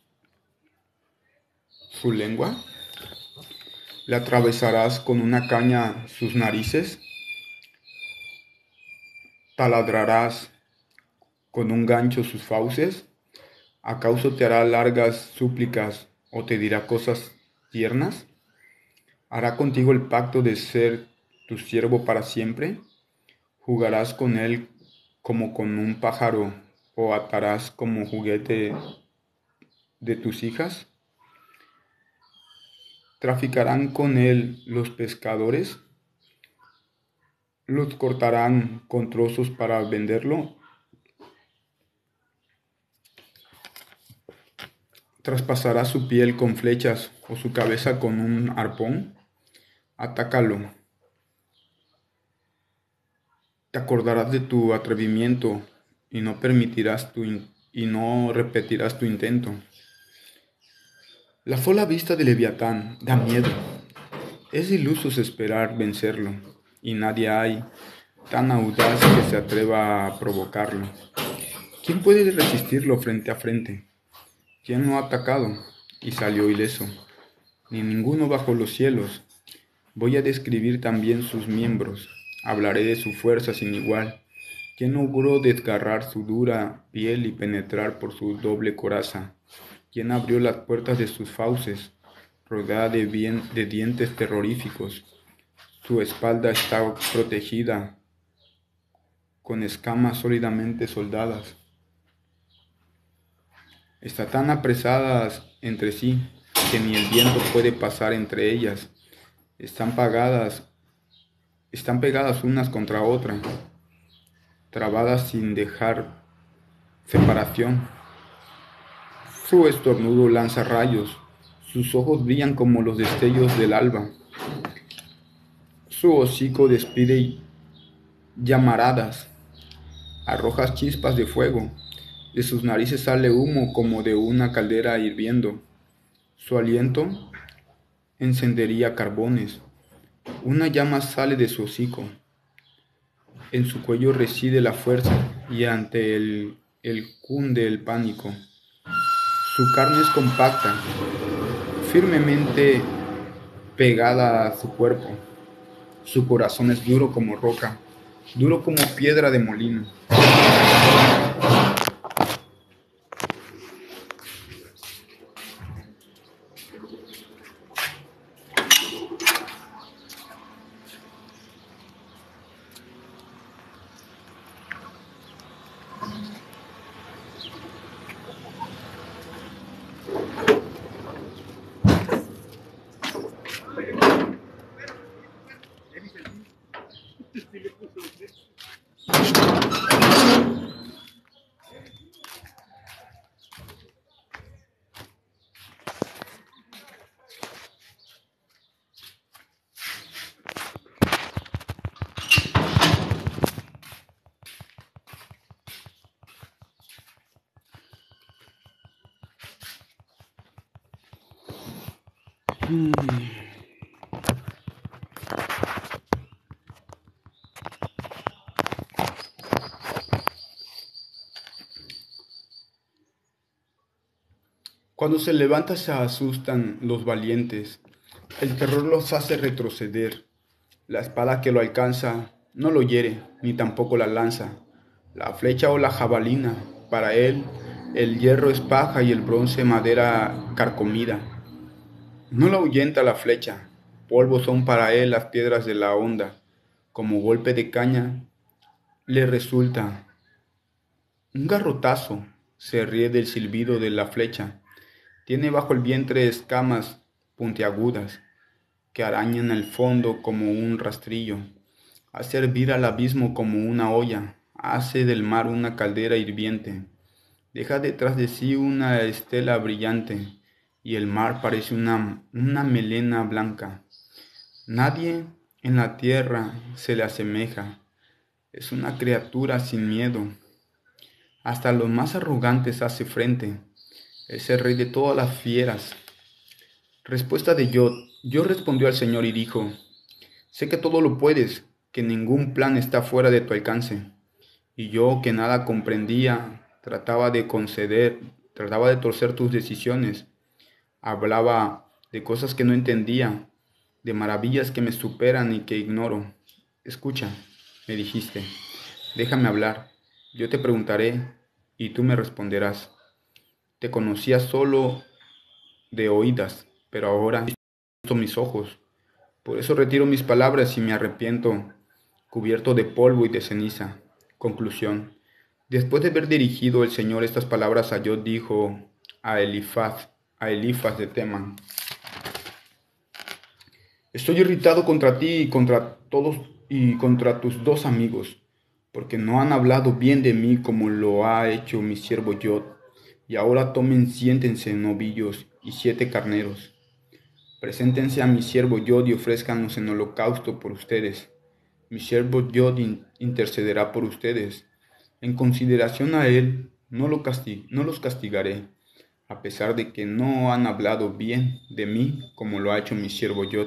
su lengua. ¿Le atravesarás con una caña sus narices? ¿Taladrarás con un gancho sus fauces? ¿Acaso te hará largas súplicas o te dirá cosas tiernas? ¿Hará contigo el pacto de ser tu siervo para siempre? ¿Jugarás con él como con un pájaro o atarás como juguete de tus hijas? ¿Traficarán con él los pescadores? ¿Los cortarán con trozos para venderlo? ¿Traspasará su piel con flechas o su cabeza con un arpón? Atácalo. Te acordarás de tu atrevimiento y no permitirás tu in- y no repetirás tu intento. La sola vista de Leviatán da miedo. Es iluso esperar vencerlo, y nadie hay tan audaz que se atreva a provocarlo. ¿Quién puede resistirlo frente a frente? ¿Quién lo ha atacado y salió ileso? Ni ninguno bajo los cielos. Voy a describir también sus miembros. Hablaré de su fuerza sin igual. ¿Quién logró desgarrar su dura piel y penetrar por su doble coraza? ¿Quién abrió las puertas de sus fauces, rodeada de, bien, de dientes terroríficos? Su espalda está protegida con escamas sólidamente soldadas. Están tan apresadas entre sí que ni el viento puede pasar entre ellas. Están pagadas, están pegadas unas contra otra, trabadas sin dejar separación. Su estornudo lanza rayos, sus ojos brillan como los destellos del alba. Su hocico despide llamaradas, arroja chispas de fuego. De sus narices sale humo como de una caldera hirviendo. Su aliento encendería carbones. Una llama sale de su hocico. En su cuello reside la fuerza y ante él, él cunde el pánico. Su carne es compacta, firmemente pegada a su cuerpo. Su corazón es duro como roca, duro como piedra de molino. Cuando se levanta se asustan los valientes, el terror los hace retroceder. La espada que lo alcanza no lo hiere, ni tampoco la lanza, la flecha o la jabalina. Para él el hierro es paja y el bronce madera carcomida. No lo ahuyenta la flecha, polvo son para él las piedras de la honda. Como golpe de caña le resulta un garrotazo, se ríe del silbido de la flecha. Tiene bajo el vientre escamas puntiagudas que arañan el fondo como un rastrillo. Hace hervir al abismo como una olla, hace del mar una caldera hirviente. Deja detrás de sí una estela brillante y el mar parece una, una melena blanca. Nadie en la tierra se le asemeja. Es una criatura sin miedo. Hasta los más arrogantes hace frente. Es el rey de todas las fieras. Respuesta de Yod. Yod respondió al Señor y dijo: sé que todo lo puedes, que ningún plan está fuera de tu alcance. Y yo, que nada comprendía, trataba de conceder, trataba de torcer tus decisiones. Hablaba de cosas que no entendía, de maravillas que me superan y que ignoro. Escucha, me dijiste, déjame hablar. Yo te preguntaré y tú me responderás. Te conocía solo de oídas, pero ahora he visto mis ojos. Por eso retiro mis palabras y me arrepiento, cubierto de polvo y de ceniza. Conclusión. Después de haber dirigido el Señor estas palabras a Yod, dijo a Elifaz, a Elifaz de Temán: estoy irritado contra ti y contra todos y contra tus dos amigos, porque no han hablado bien de mí como lo ha hecho mi siervo Yod. Y ahora tomen, siéntense novillos y siete carneros. Preséntense a mi siervo Yod y ofrézcanlos en holocausto por ustedes. Mi siervo Yod intercederá por ustedes. En consideración a él, no, lo castig- no los castigaré, a pesar de que no han hablado bien de mí como lo ha hecho mi siervo Yod.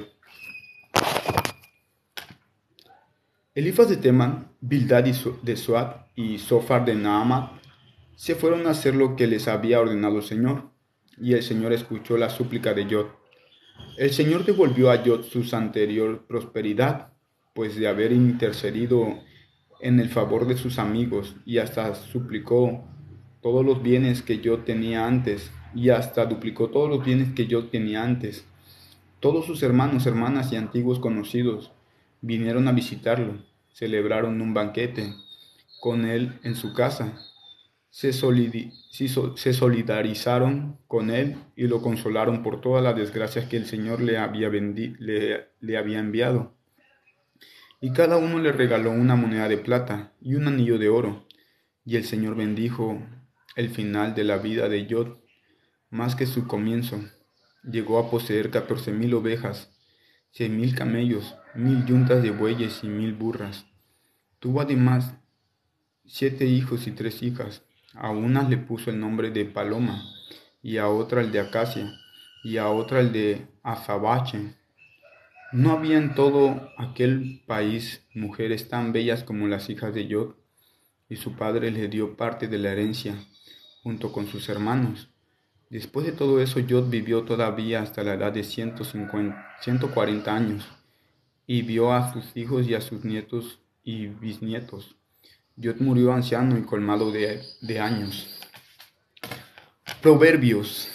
Elifaz de Temán, Bildad de Suad y Sofar de Naamá se fueron a hacer lo que les había ordenado el Señor, y el Señor escuchó la súplica de Yod. El Señor devolvió a Yod su anterior prosperidad, pues de haber intercedido en el favor de sus amigos, y hasta suplicó todos los bienes que Yod tenía antes, y hasta duplicó todos los bienes que Yod tenía antes. Todos sus hermanos, hermanas y antiguos conocidos vinieron a visitarlo, celebraron un banquete con él en su casa. Se, solidi- se solidarizaron con él y lo consolaron por todas las desgracias que el Señor le había, bendi- le, le había enviado. Y cada uno le regaló una moneda de plata y un anillo de oro. Y el Señor bendijo el final de la vida de Yod más que su comienzo. Llegó a poseer catorce mil ovejas, cien mil camellos, mil yuntas de bueyes y mil burras. Tuvo además siete hijos y tres hijas. A una le puso el nombre de Paloma, y a otra el de Acacia, y a otra el de Azabache. No había en todo aquel país mujeres tan bellas como las hijas de Yod, y su padre le dio parte de la herencia, junto con sus hermanos. Después de todo eso, Yod vivió todavía hasta la edad de ciento cuarenta años, y vio a sus hijos y a sus nietos y bisnietos. Yod murió anciano y colmado de, de años. Proverbios.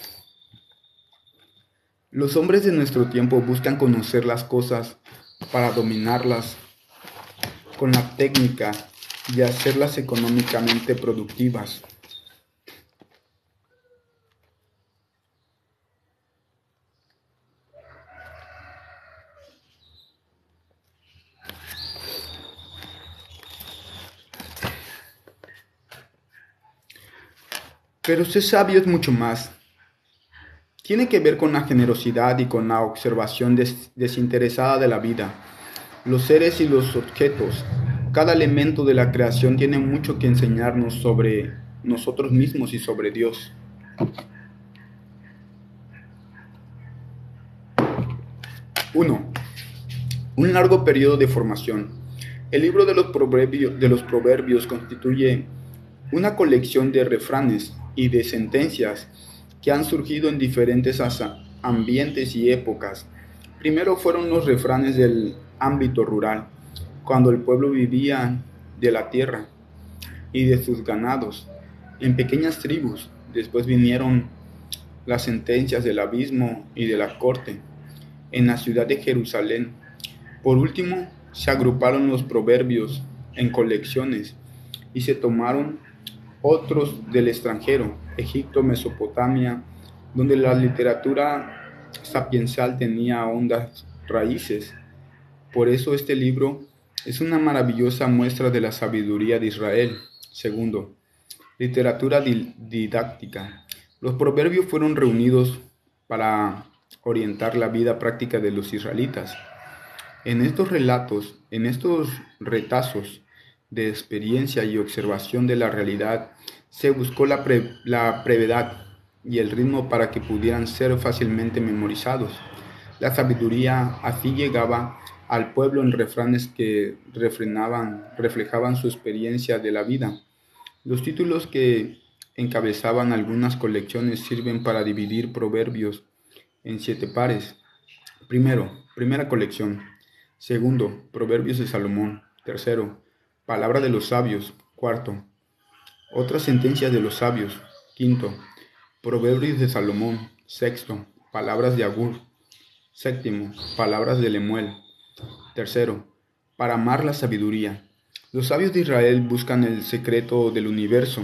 Los hombres de nuestro tiempo buscan conocer las cosas para dominarlas con la técnica y hacerlas económicamente productivas. Pero ser sabio es mucho más. Tiene que ver con la generosidad y con la observación des- desinteresada de la vida. Los seres y los objetos, cada elemento de la creación tiene mucho que enseñarnos sobre nosotros mismos y sobre Dios. uno. Un largo periodo de formación. El libro de los proverbios, de los proverbios constituye una colección de refranes y de sentencias que han surgido en diferentes ambientes y épocas. Primero fueron los refranes del ámbito rural, cuando el pueblo vivía de la tierra y de sus ganados, en pequeñas tribus. Después vinieron las sentencias del abismo y de la corte, en la ciudad de Jerusalén. Por último, se agruparon los proverbios en colecciones y se tomaron otros del extranjero, Egipto, Mesopotamia, donde la literatura sapiencial tenía hondas raíces. Por eso este libro es una maravillosa muestra de la sabiduría de Israel. Segundo, literatura didáctica. Los proverbios fueron reunidos para orientar la vida práctica de los israelitas. En estos relatos, en estos retazos de experiencia y observación de la realidad, se buscó la, pre, la brevedad y el ritmo para que pudieran ser fácilmente memorizados. La sabiduría así llegaba al pueblo en refranes que refrenaban, reflejaban su experiencia de la vida. Los títulos que encabezaban algunas colecciones sirven para dividir proverbios en siete pares. Primero, primera colección. Segundo, Proverbios de Salomón. Tercero, Palabra de los sabios. Cuarto, Otras sentencias de los sabios. Quinto, Proverbios de Salomón. Sexto, Palabras de Agur. Séptimo, Palabras de Lemuel. Tercero, para amar la sabiduría. Los sabios de Israel buscan el secreto del universo,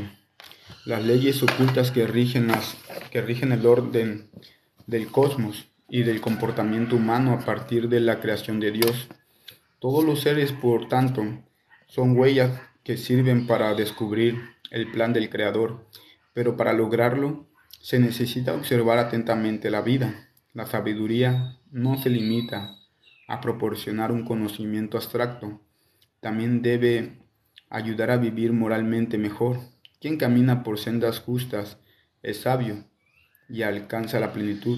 las leyes ocultas que rigen, las, que rigen el orden del cosmos y del comportamiento humano a partir de la creación de Dios. Todos los seres, por tanto, son huellas que sirven para descubrir el plan del Creador, pero para lograrlo se necesita observar atentamente la vida. La sabiduría no se limita a proporcionar un conocimiento abstracto, también debe ayudar a vivir moralmente mejor. Quien camina por sendas justas es sabio y alcanza la plenitud.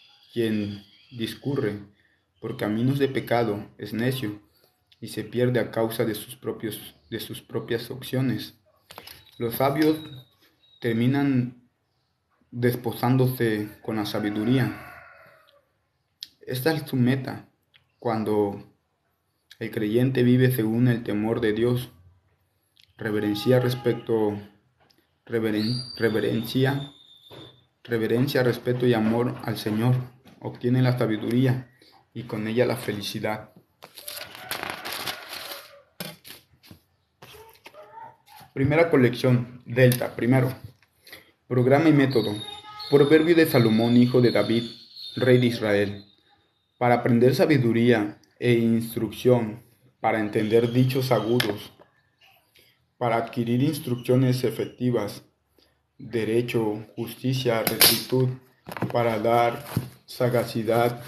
Quien discurre por caminos de pecado es necio y se pierde a causa de sus, propios, de sus propias opciones. Los sabios terminan desposándose con la sabiduría. Esta es su meta cuando el creyente vive según el temor de Dios, reverencia respecto, reveren, reverencia, reverencia, respeto y amor al Señor, obtiene la sabiduría y con ella la felicidad. Primera colección, Delta. Primero, programa y método. Proverbio de Salomón, hijo de David, rey de Israel. Para aprender sabiduría e instrucción, para entender dichos agudos, para adquirir instrucciones efectivas, derecho, justicia, rectitud, para dar sagacidad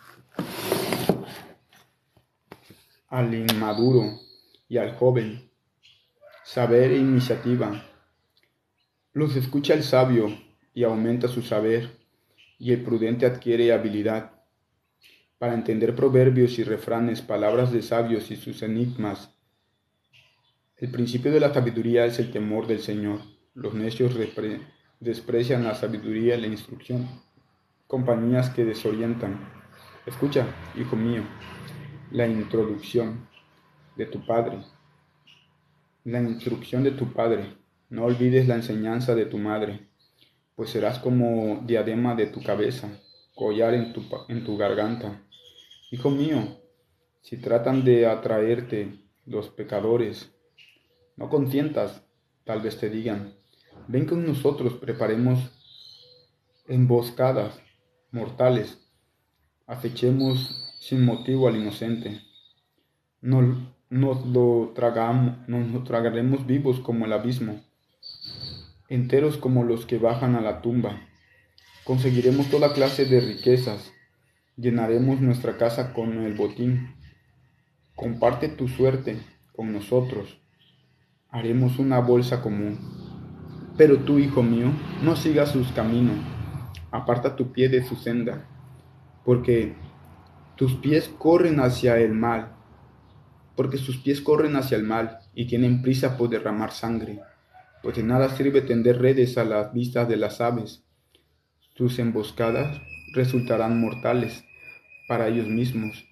al inmaduro y al joven, saber e iniciativa. Los escucha el sabio y aumenta su saber, y el prudente adquiere habilidad. Para entender proverbios y refranes, palabras de sabios y sus enigmas. El principio de la sabiduría es el temor del Señor. Los necios desprecian la sabiduría y la instrucción, compañías que desorientan. Escucha, hijo mío, la introducción de tu padre, la instrucción de tu padre. No olvides la enseñanza de tu madre, pues serás como diadema de tu cabeza, collar en tu, en tu garganta. Hijo mío, si tratan de atraerte los pecadores, no consientas. Tal vez te digan, ven con nosotros, preparemos emboscadas mortales, acechemos sin motivo al inocente. Nos, nos, lo tragamos, nos lo tragaremos vivos como el abismo, enteros como los que bajan a la tumba. Conseguiremos toda clase de riquezas, llenaremos nuestra casa con el botín. Comparte tu suerte con nosotros, haremos una bolsa común. Pero tú, hijo mío, no sigas sus caminos, aparta tu pie de su senda, porque tus pies corren hacia el mal, porque sus pies corren hacia el mal y tienen prisa por derramar sangre, pues de nada sirve tender redes a las vistas de las aves. Sus emboscadas resultarán mortales para ellos mismos,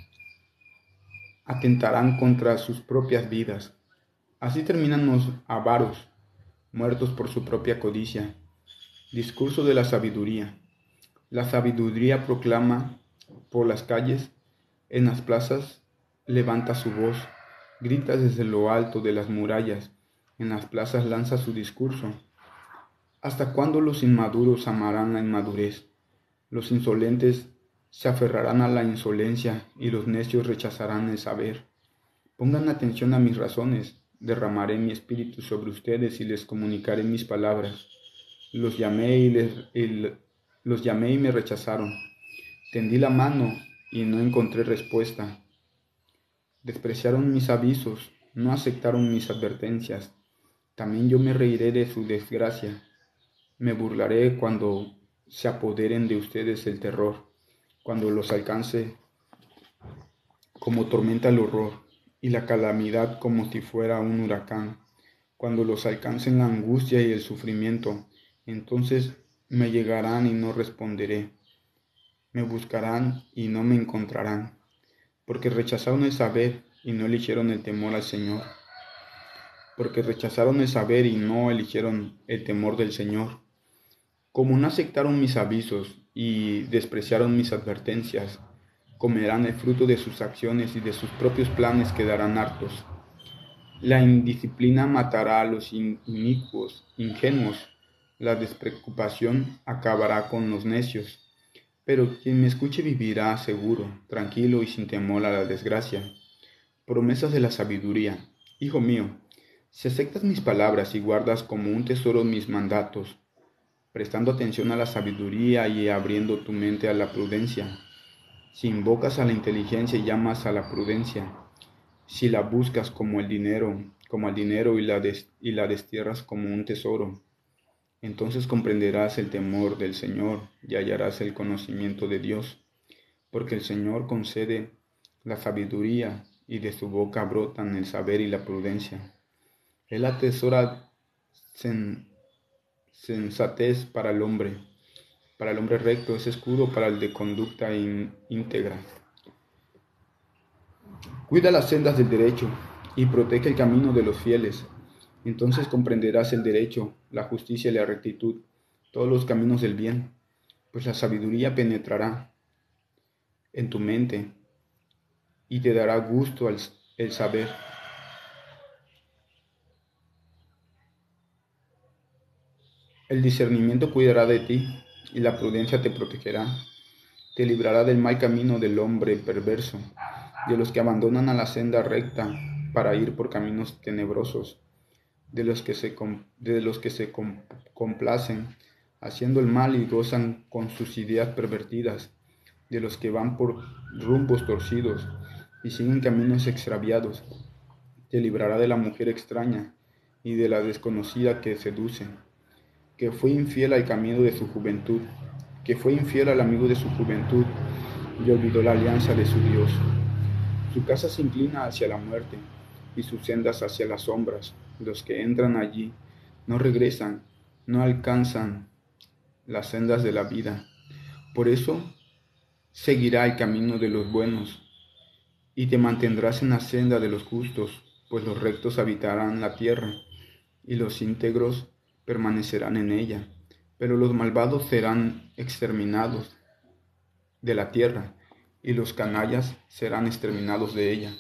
atentarán contra sus propias vidas. Así terminan los avaros, muertos por su propia codicia. Discurso de la sabiduría. La sabiduría proclama por las calles, en las plazas, levanta su voz, grita desde lo alto de las murallas, en las plazas lanza su discurso. ¿Hasta cuándo los inmaduros amarán la inmadurez? Los insolentes se aferrarán a la insolencia y los necios rechazarán el saber. Pongan atención a mis razones, derramaré mi espíritu sobre ustedes y les comunicaré mis palabras. Los llamé y, les, y, los llamé y me rechazaron. Tendí la mano y no encontré respuesta. Despreciaron mis avisos, no aceptaron mis advertencias. También yo me reiré de su desgracia. Me burlaré cuando se apoderen de ustedes el terror, cuando los alcance como tormenta el horror y la calamidad como si fuera un huracán, cuando los alcancen la angustia y el sufrimiento, entonces me llegarán y no responderé, me buscarán y no me encontrarán, porque rechazaron el saber y no eligieron el temor al Señor, porque rechazaron el saber y no eligieron el temor del Señor. Como no aceptaron mis avisos y despreciaron mis advertencias, comerán el fruto de sus acciones y de sus propios planes quedarán hartos. La indisciplina matará a los inicuos, ingenuos. La despreocupación acabará con los necios. Pero quien me escuche vivirá seguro, tranquilo y sin temor a la desgracia. Promesas de la sabiduría. Hijo mío, si aceptas mis palabras y guardas como un tesoro mis mandatos, prestando atención a la sabiduría y abriendo tu mente a la prudencia, si invocas a la inteligencia y llamas a la prudencia, si la buscas como el dinero, como el dinero y la, des, y la destierras como un tesoro, entonces comprenderás el temor del Señor y hallarás el conocimiento de Dios, porque el Señor concede la sabiduría y de su boca brotan el saber y la prudencia. Él atesora sen, sensatez para el hombre, para el hombre recto es escudo para el de conducta in, íntegra. Cuida las sendas del derecho y protege el camino de los fieles. Entonces comprenderás el derecho, la justicia y la rectitud, todos los caminos del bien, pues la sabiduría penetrará en tu mente y te dará gusto el, el saber. El discernimiento cuidará de ti y la prudencia te protegerá. Te librará del mal camino del hombre perverso, de los que abandonan a la senda recta para ir por caminos tenebrosos, de los que se, de los que se complacen haciendo el mal y gozan con sus ideas pervertidas, de los que van por rumbos torcidos y siguen caminos extraviados. Te librará de la mujer extraña y de la desconocida que seduce, que fue infiel al camino de su juventud, que fue infiel al amigo de su juventud y olvidó la alianza de su Dios. Su casa se inclina hacia la muerte y sus sendas hacia las sombras. Los que entran allí no regresan, no alcanzan las sendas de la vida. Por eso seguirá el camino de los buenos y te mantendrás en la senda de los justos, pues los rectos habitarán la tierra y los íntegros permanecerán en ella, pero los malvados serán exterminados de la tierra y los canallas serán exterminados de ella.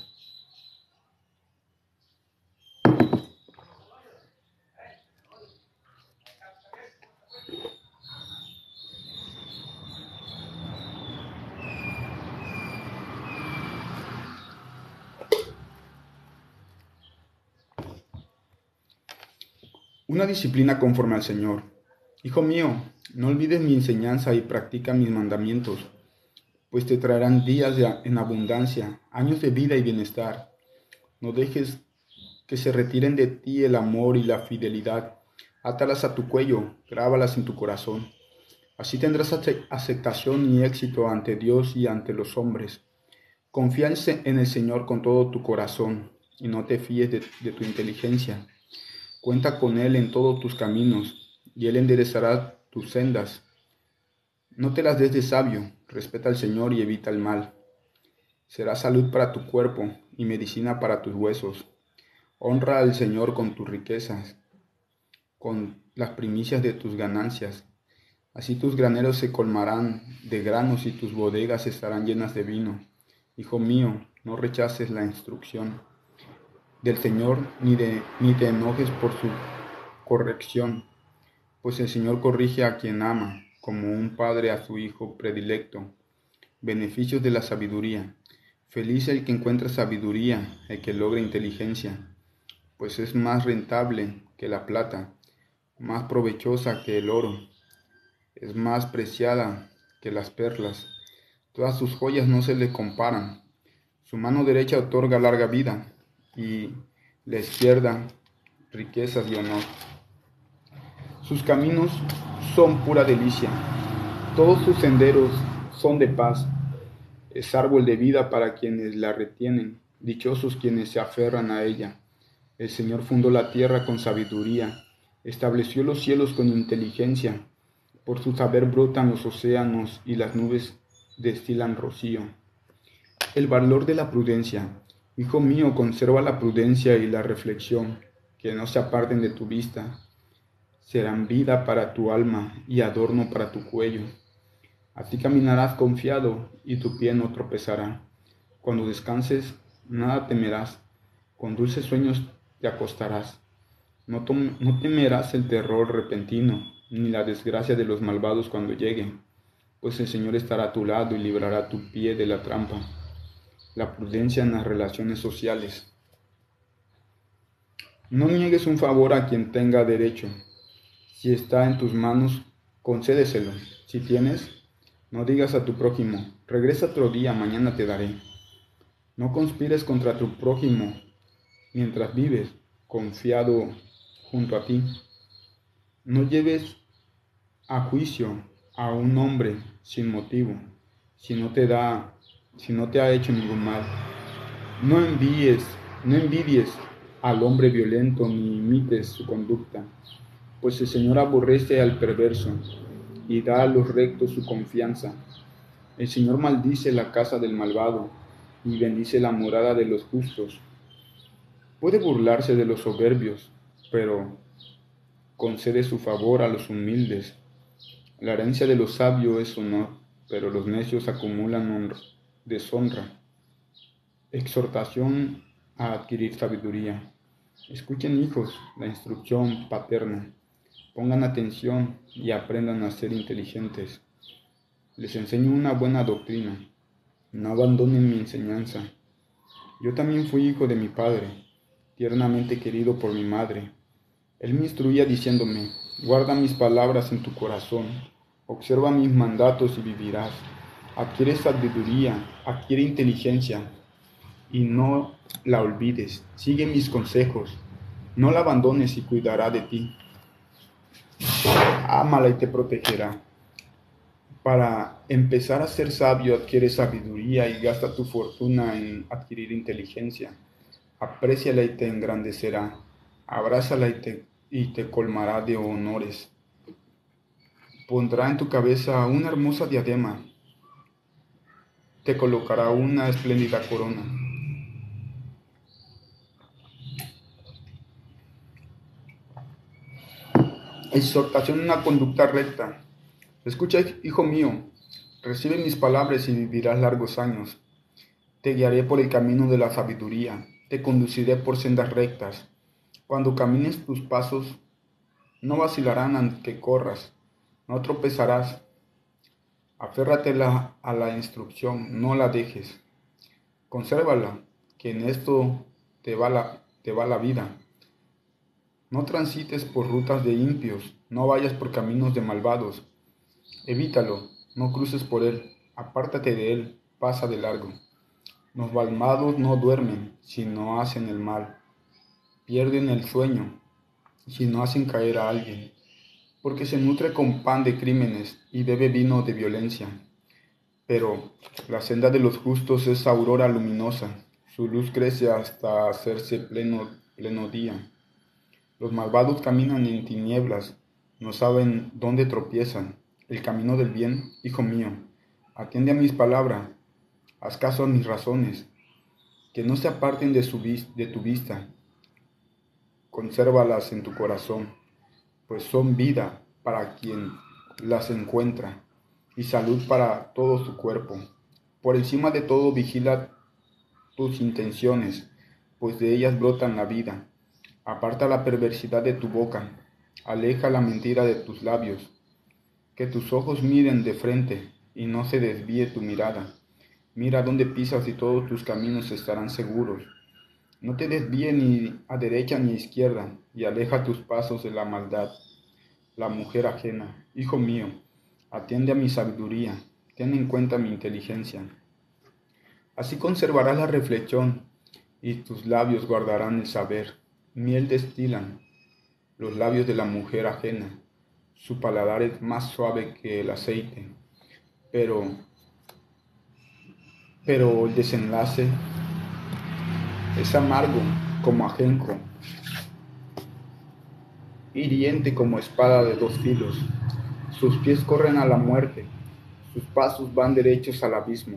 Una disciplina conforme al Señor. Hijo mío, no olvides mi enseñanza y practica mis mandamientos, pues te traerán días de, en abundancia, años de vida y bienestar. No dejes que se retiren de ti el amor y la fidelidad. Átalas a tu cuello, grábalas en tu corazón. Así tendrás ace- aceptación y éxito ante Dios y ante los hombres. Confía en se- en el Señor con todo tu corazón y no te fíes de, de tu inteligencia. Cuenta con Él en todos tus caminos y Él enderezará tus sendas. No te las des de sabio, respeta al Señor y evita el mal. Será salud para tu cuerpo y medicina para tus huesos. Honra al Señor con tus riquezas, con las primicias de tus ganancias. Así tus graneros se colmarán de granos y tus bodegas estarán llenas de vino. Hijo mío, no rechaces la instrucción del Señor ni, de, ni te enojes por su corrección, pues el Señor corrige a quien ama, como un padre a su hijo predilecto. Beneficios de la sabiduría. Feliz el que encuentra sabiduría, el que logra inteligencia, pues es más rentable que la plata, más provechosa que el oro, es más preciada que las perlas. Todas sus joyas no se le comparan. Su mano derecha otorga larga vida y la izquierda riquezas y honor. Sus caminos son pura delicia, todos sus senderos son de paz. Es árbol de vida para quienes la retienen, dichosos quienes se aferran a ella. El Señor fundó la tierra con sabiduría, estableció los cielos con inteligencia. Por su saber brotan los océanos y las nubes destilan rocío. El valor de la prudencia. Hijo mío, conserva la prudencia y la reflexión, que no se aparten de tu vista. Serán vida para tu alma y adorno para tu cuello. Así caminarás confiado y tu pie no tropezará. Cuando descanses, nada temerás. Con dulces sueños te acostarás. No, tom- no temerás el terror repentino, ni la desgracia de los malvados cuando lleguen, pues el Señor estará a tu lado y librará tu pie de la trampa. La prudencia en las relaciones sociales. No niegues un favor a quien tenga derecho. Si está en tus manos, concédeselo. Si tienes, no digas a tu prójimo, regresa otro día, mañana te daré. No conspires contra tu prójimo mientras vives, confiado junto a ti. No lleves a juicio a un hombre sin motivo, si no te da, si no te ha hecho ningún mal. No envíes, no envidies al hombre violento ni imites su conducta, pues el Señor aborrece al perverso y da a los rectos su confianza. El Señor maldice la casa del malvado y bendice la morada de los justos. Puede burlarse de los soberbios, pero concede su favor a los humildes. La herencia de los sabios es honor, pero los necios acumulan honra, deshonra. Exhortación a adquirir sabiduría. Escuchen, hijos, la instrucción paterna. Pongan atención y aprendan a ser inteligentes. Les enseño una buena doctrina. No abandonen mi enseñanza. Yo también fui hijo de mi padre, tiernamente querido por mi madre. Él me instruía diciéndome, guarda mis palabras en tu corazón, observa mis mandatos y vivirás. Adquiere sabiduría, adquiere inteligencia y no la olvides. Sigue mis consejos, no la abandones y cuidará de ti. Ámala y te protegerá. Para empezar a ser sabio, adquiere sabiduría y gasta tu fortuna en adquirir inteligencia. Apréciala y te engrandecerá. Abrázala y te, y te colmará de honores. Pondrá en tu cabeza una hermosa diadema. Te colocará una espléndida corona. Exhortación a una conducta recta. Escucha, hijo mío, recibe mis palabras y vivirás largos años. Te guiaré por el camino de la sabiduría, te conduciré por sendas rectas. Cuando camines tus pasos, no vacilarán aunque corras, no tropezarás. Aférrate la- a la instrucción, no la dejes. Consérvala, que en esto te va la, te va la vida. No transites por rutas de impios, no vayas por caminos de malvados. Evítalo, no cruces por él, apártate de él, pasa de largo. Los malvados no duermen, sino hacen el mal. Pierden el sueño, si no hacen caer a alguien. porque se nutre con pan de crímenes y bebe vino de violencia. Pero la senda de los justos es aurora luminosa, su luz crece hasta hacerse pleno, pleno día. Los malvados caminan en tinieblas, no saben dónde tropiezan. El camino del bien, hijo mío, atiende a mis palabras, haz caso a mis razones, que no se aparten de, su vis- de tu vista, consérvalas en tu corazón, pues son vida para quien las encuentra y salud para todo su cuerpo. Por encima de todo vigila tus intenciones, pues de ellas brotan la vida. Aparta la perversidad de tu boca, aleja la mentira de tus labios. Que tus ojos miren de frente y no se desvíe tu mirada. Mira dónde pisas y todos tus caminos estarán seguros. No te desvíe ni a derecha ni a izquierda, y aleja tus pasos de la maldad. La mujer ajena, hijo mío, atiende a mi sabiduría, ten en cuenta mi inteligencia. Así conservarás la reflexión, y tus labios guardarán el saber. Miel destilan los labios de la mujer ajena, su paladar es más suave que el aceite, pero, pero el desenlace es amargo como ajenjo, hiriente como espada de dos filos. Sus pies corren a la muerte, sus pasos van derechos al abismo.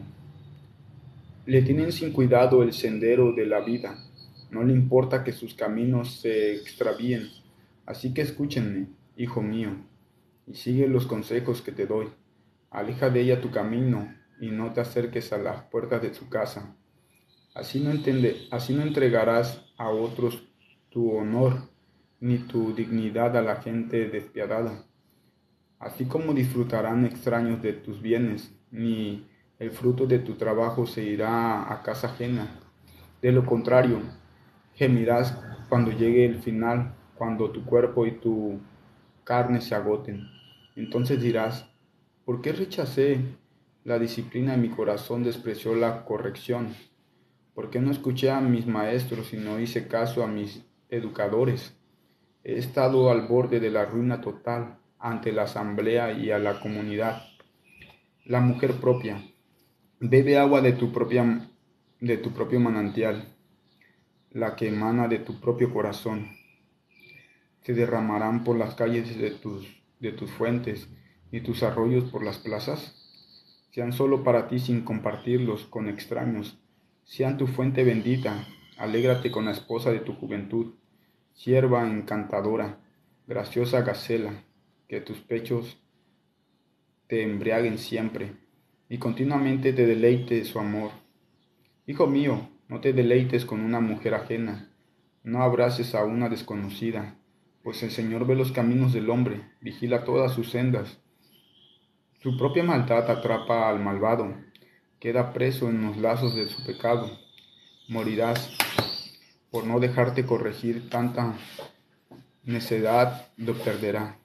Le tienen sin cuidado el sendero de la vida, no le importa que sus caminos se extravíen. Así que escúchenme, hijo mío, y sigue los consejos que te doy. Aleja de ella tu camino y no te acerques a las puertas de su casa. Así no, entende, así no entregarás a otros tu honor ni tu dignidad a la gente despiadada. Así como disfrutarán extraños de tus bienes, ni el fruto de tu trabajo se irá a casa ajena. De lo contrario, gemirás cuando llegue el final, cuando tu cuerpo y tu carne se agoten. Entonces dirás, ¿por qué rechacé la disciplina y mi corazón despreció la corrección? ¿Por qué no escuché a mis maestros y no hice caso a mis educadores? He estado al borde de la ruina total ante la asamblea y a la comunidad. La mujer propia, bebe agua de tu, propia, de tu propio manantial, la que emana de tu propio corazón. Se derramarán por las calles de tus, de tus fuentes y tus arroyos por las plazas. Sean solo para ti sin compartirlos con extraños. Sean tu fuente bendita. Alégrate con la esposa de tu juventud, sierva encantadora, graciosa gacela, que tus pechos te embriaguen siempre y continuamente te deleite su amor. Hijo mío, no te deleites con una mujer ajena, no abraces a una desconocida, pues el Señor ve los caminos del hombre, vigila todas sus sendas. Su propia maldad atrapa al malvado, queda preso en los lazos de su pecado. Morirás por no dejarte corregir, tanta necedad lo perderá.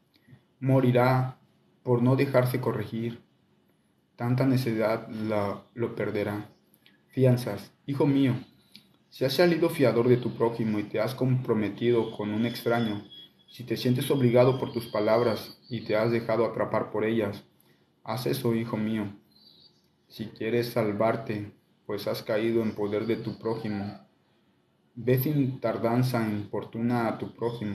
Morirá por no dejarse corregir, tanta necedad la, lo perderá. Fianzas, hijo mío, si has salido fiador de tu prójimo y te has comprometido con un extraño, si te sientes obligado por tus palabras y te has dejado atrapar por ellas, haz eso, hijo mío. Si quieres salvarte, pues has caído en poder de tu prójimo, ve sin tardanza e importuna a tu prójimo.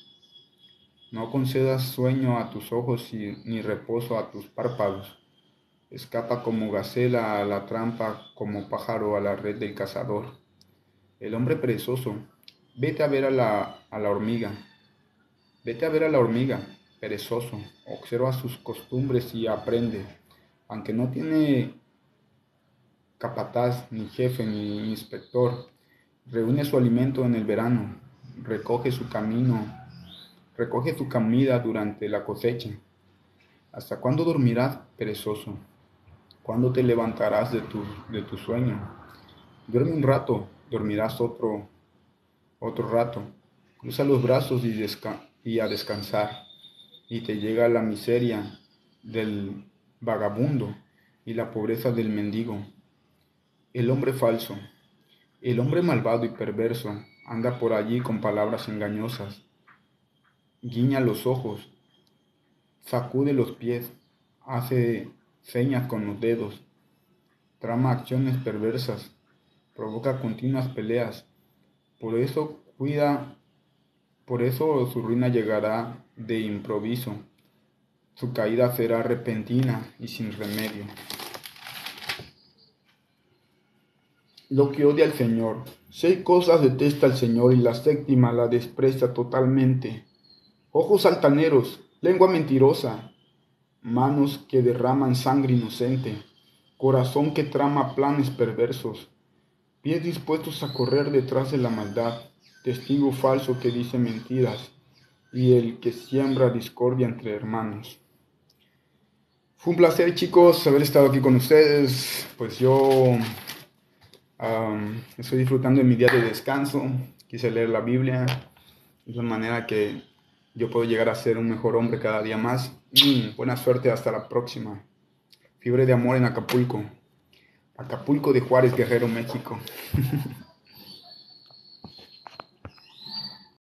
No concedas sueño a tus ojos y, ni reposo a tus párpados. Escapa como gacela a la trampa, como pájaro a la red del cazador. El hombre perezoso, vete a ver a la, a la hormiga. Vete a ver a la hormiga, perezoso, observa sus costumbres y aprende. Aunque no tiene capataz, ni jefe, ni inspector, reúne su alimento en el verano, recoge su camino, recoge tu comida durante la cosecha. ¿Hasta cuándo dormirás, perezoso? ¿Cuándo te levantarás de tu, de tu sueño? Duerme un rato, dormirás otro, otro rato. Cruza los brazos y, desca- y a descansar. Y te llega la miseria del vagabundo y la pobreza del mendigo. El hombre falso, el hombre malvado y perverso anda por allí con palabras engañosas. Guiña los ojos, sacude los pies, hace señas con los dedos, trama acciones perversas, provoca continuas peleas. Por eso cuida, por eso su ruina llegará de improviso. Su caída será repentina y sin remedio. Lo que odia al Señor. Seis cosas detesta el Señor y la séptima la desprecia totalmente. Ojos altaneros, lengua mentirosa, manos que derraman sangre inocente, corazón que trama planes perversos, pies dispuestos a correr detrás de la maldad, testigo falso que dice mentiras y el que siembra discordia entre hermanos. Fue un placer, chicos, haber estado aquí con ustedes. Pues yo um, estoy disfrutando de mi día de descanso. Quise leer la Biblia. Es la manera que yo puedo llegar a ser un mejor hombre cada día más. Mm, buena suerte, hasta la próxima. Fiebre de amor en Acapulco. Acapulco de Juárez, Guerrero, México.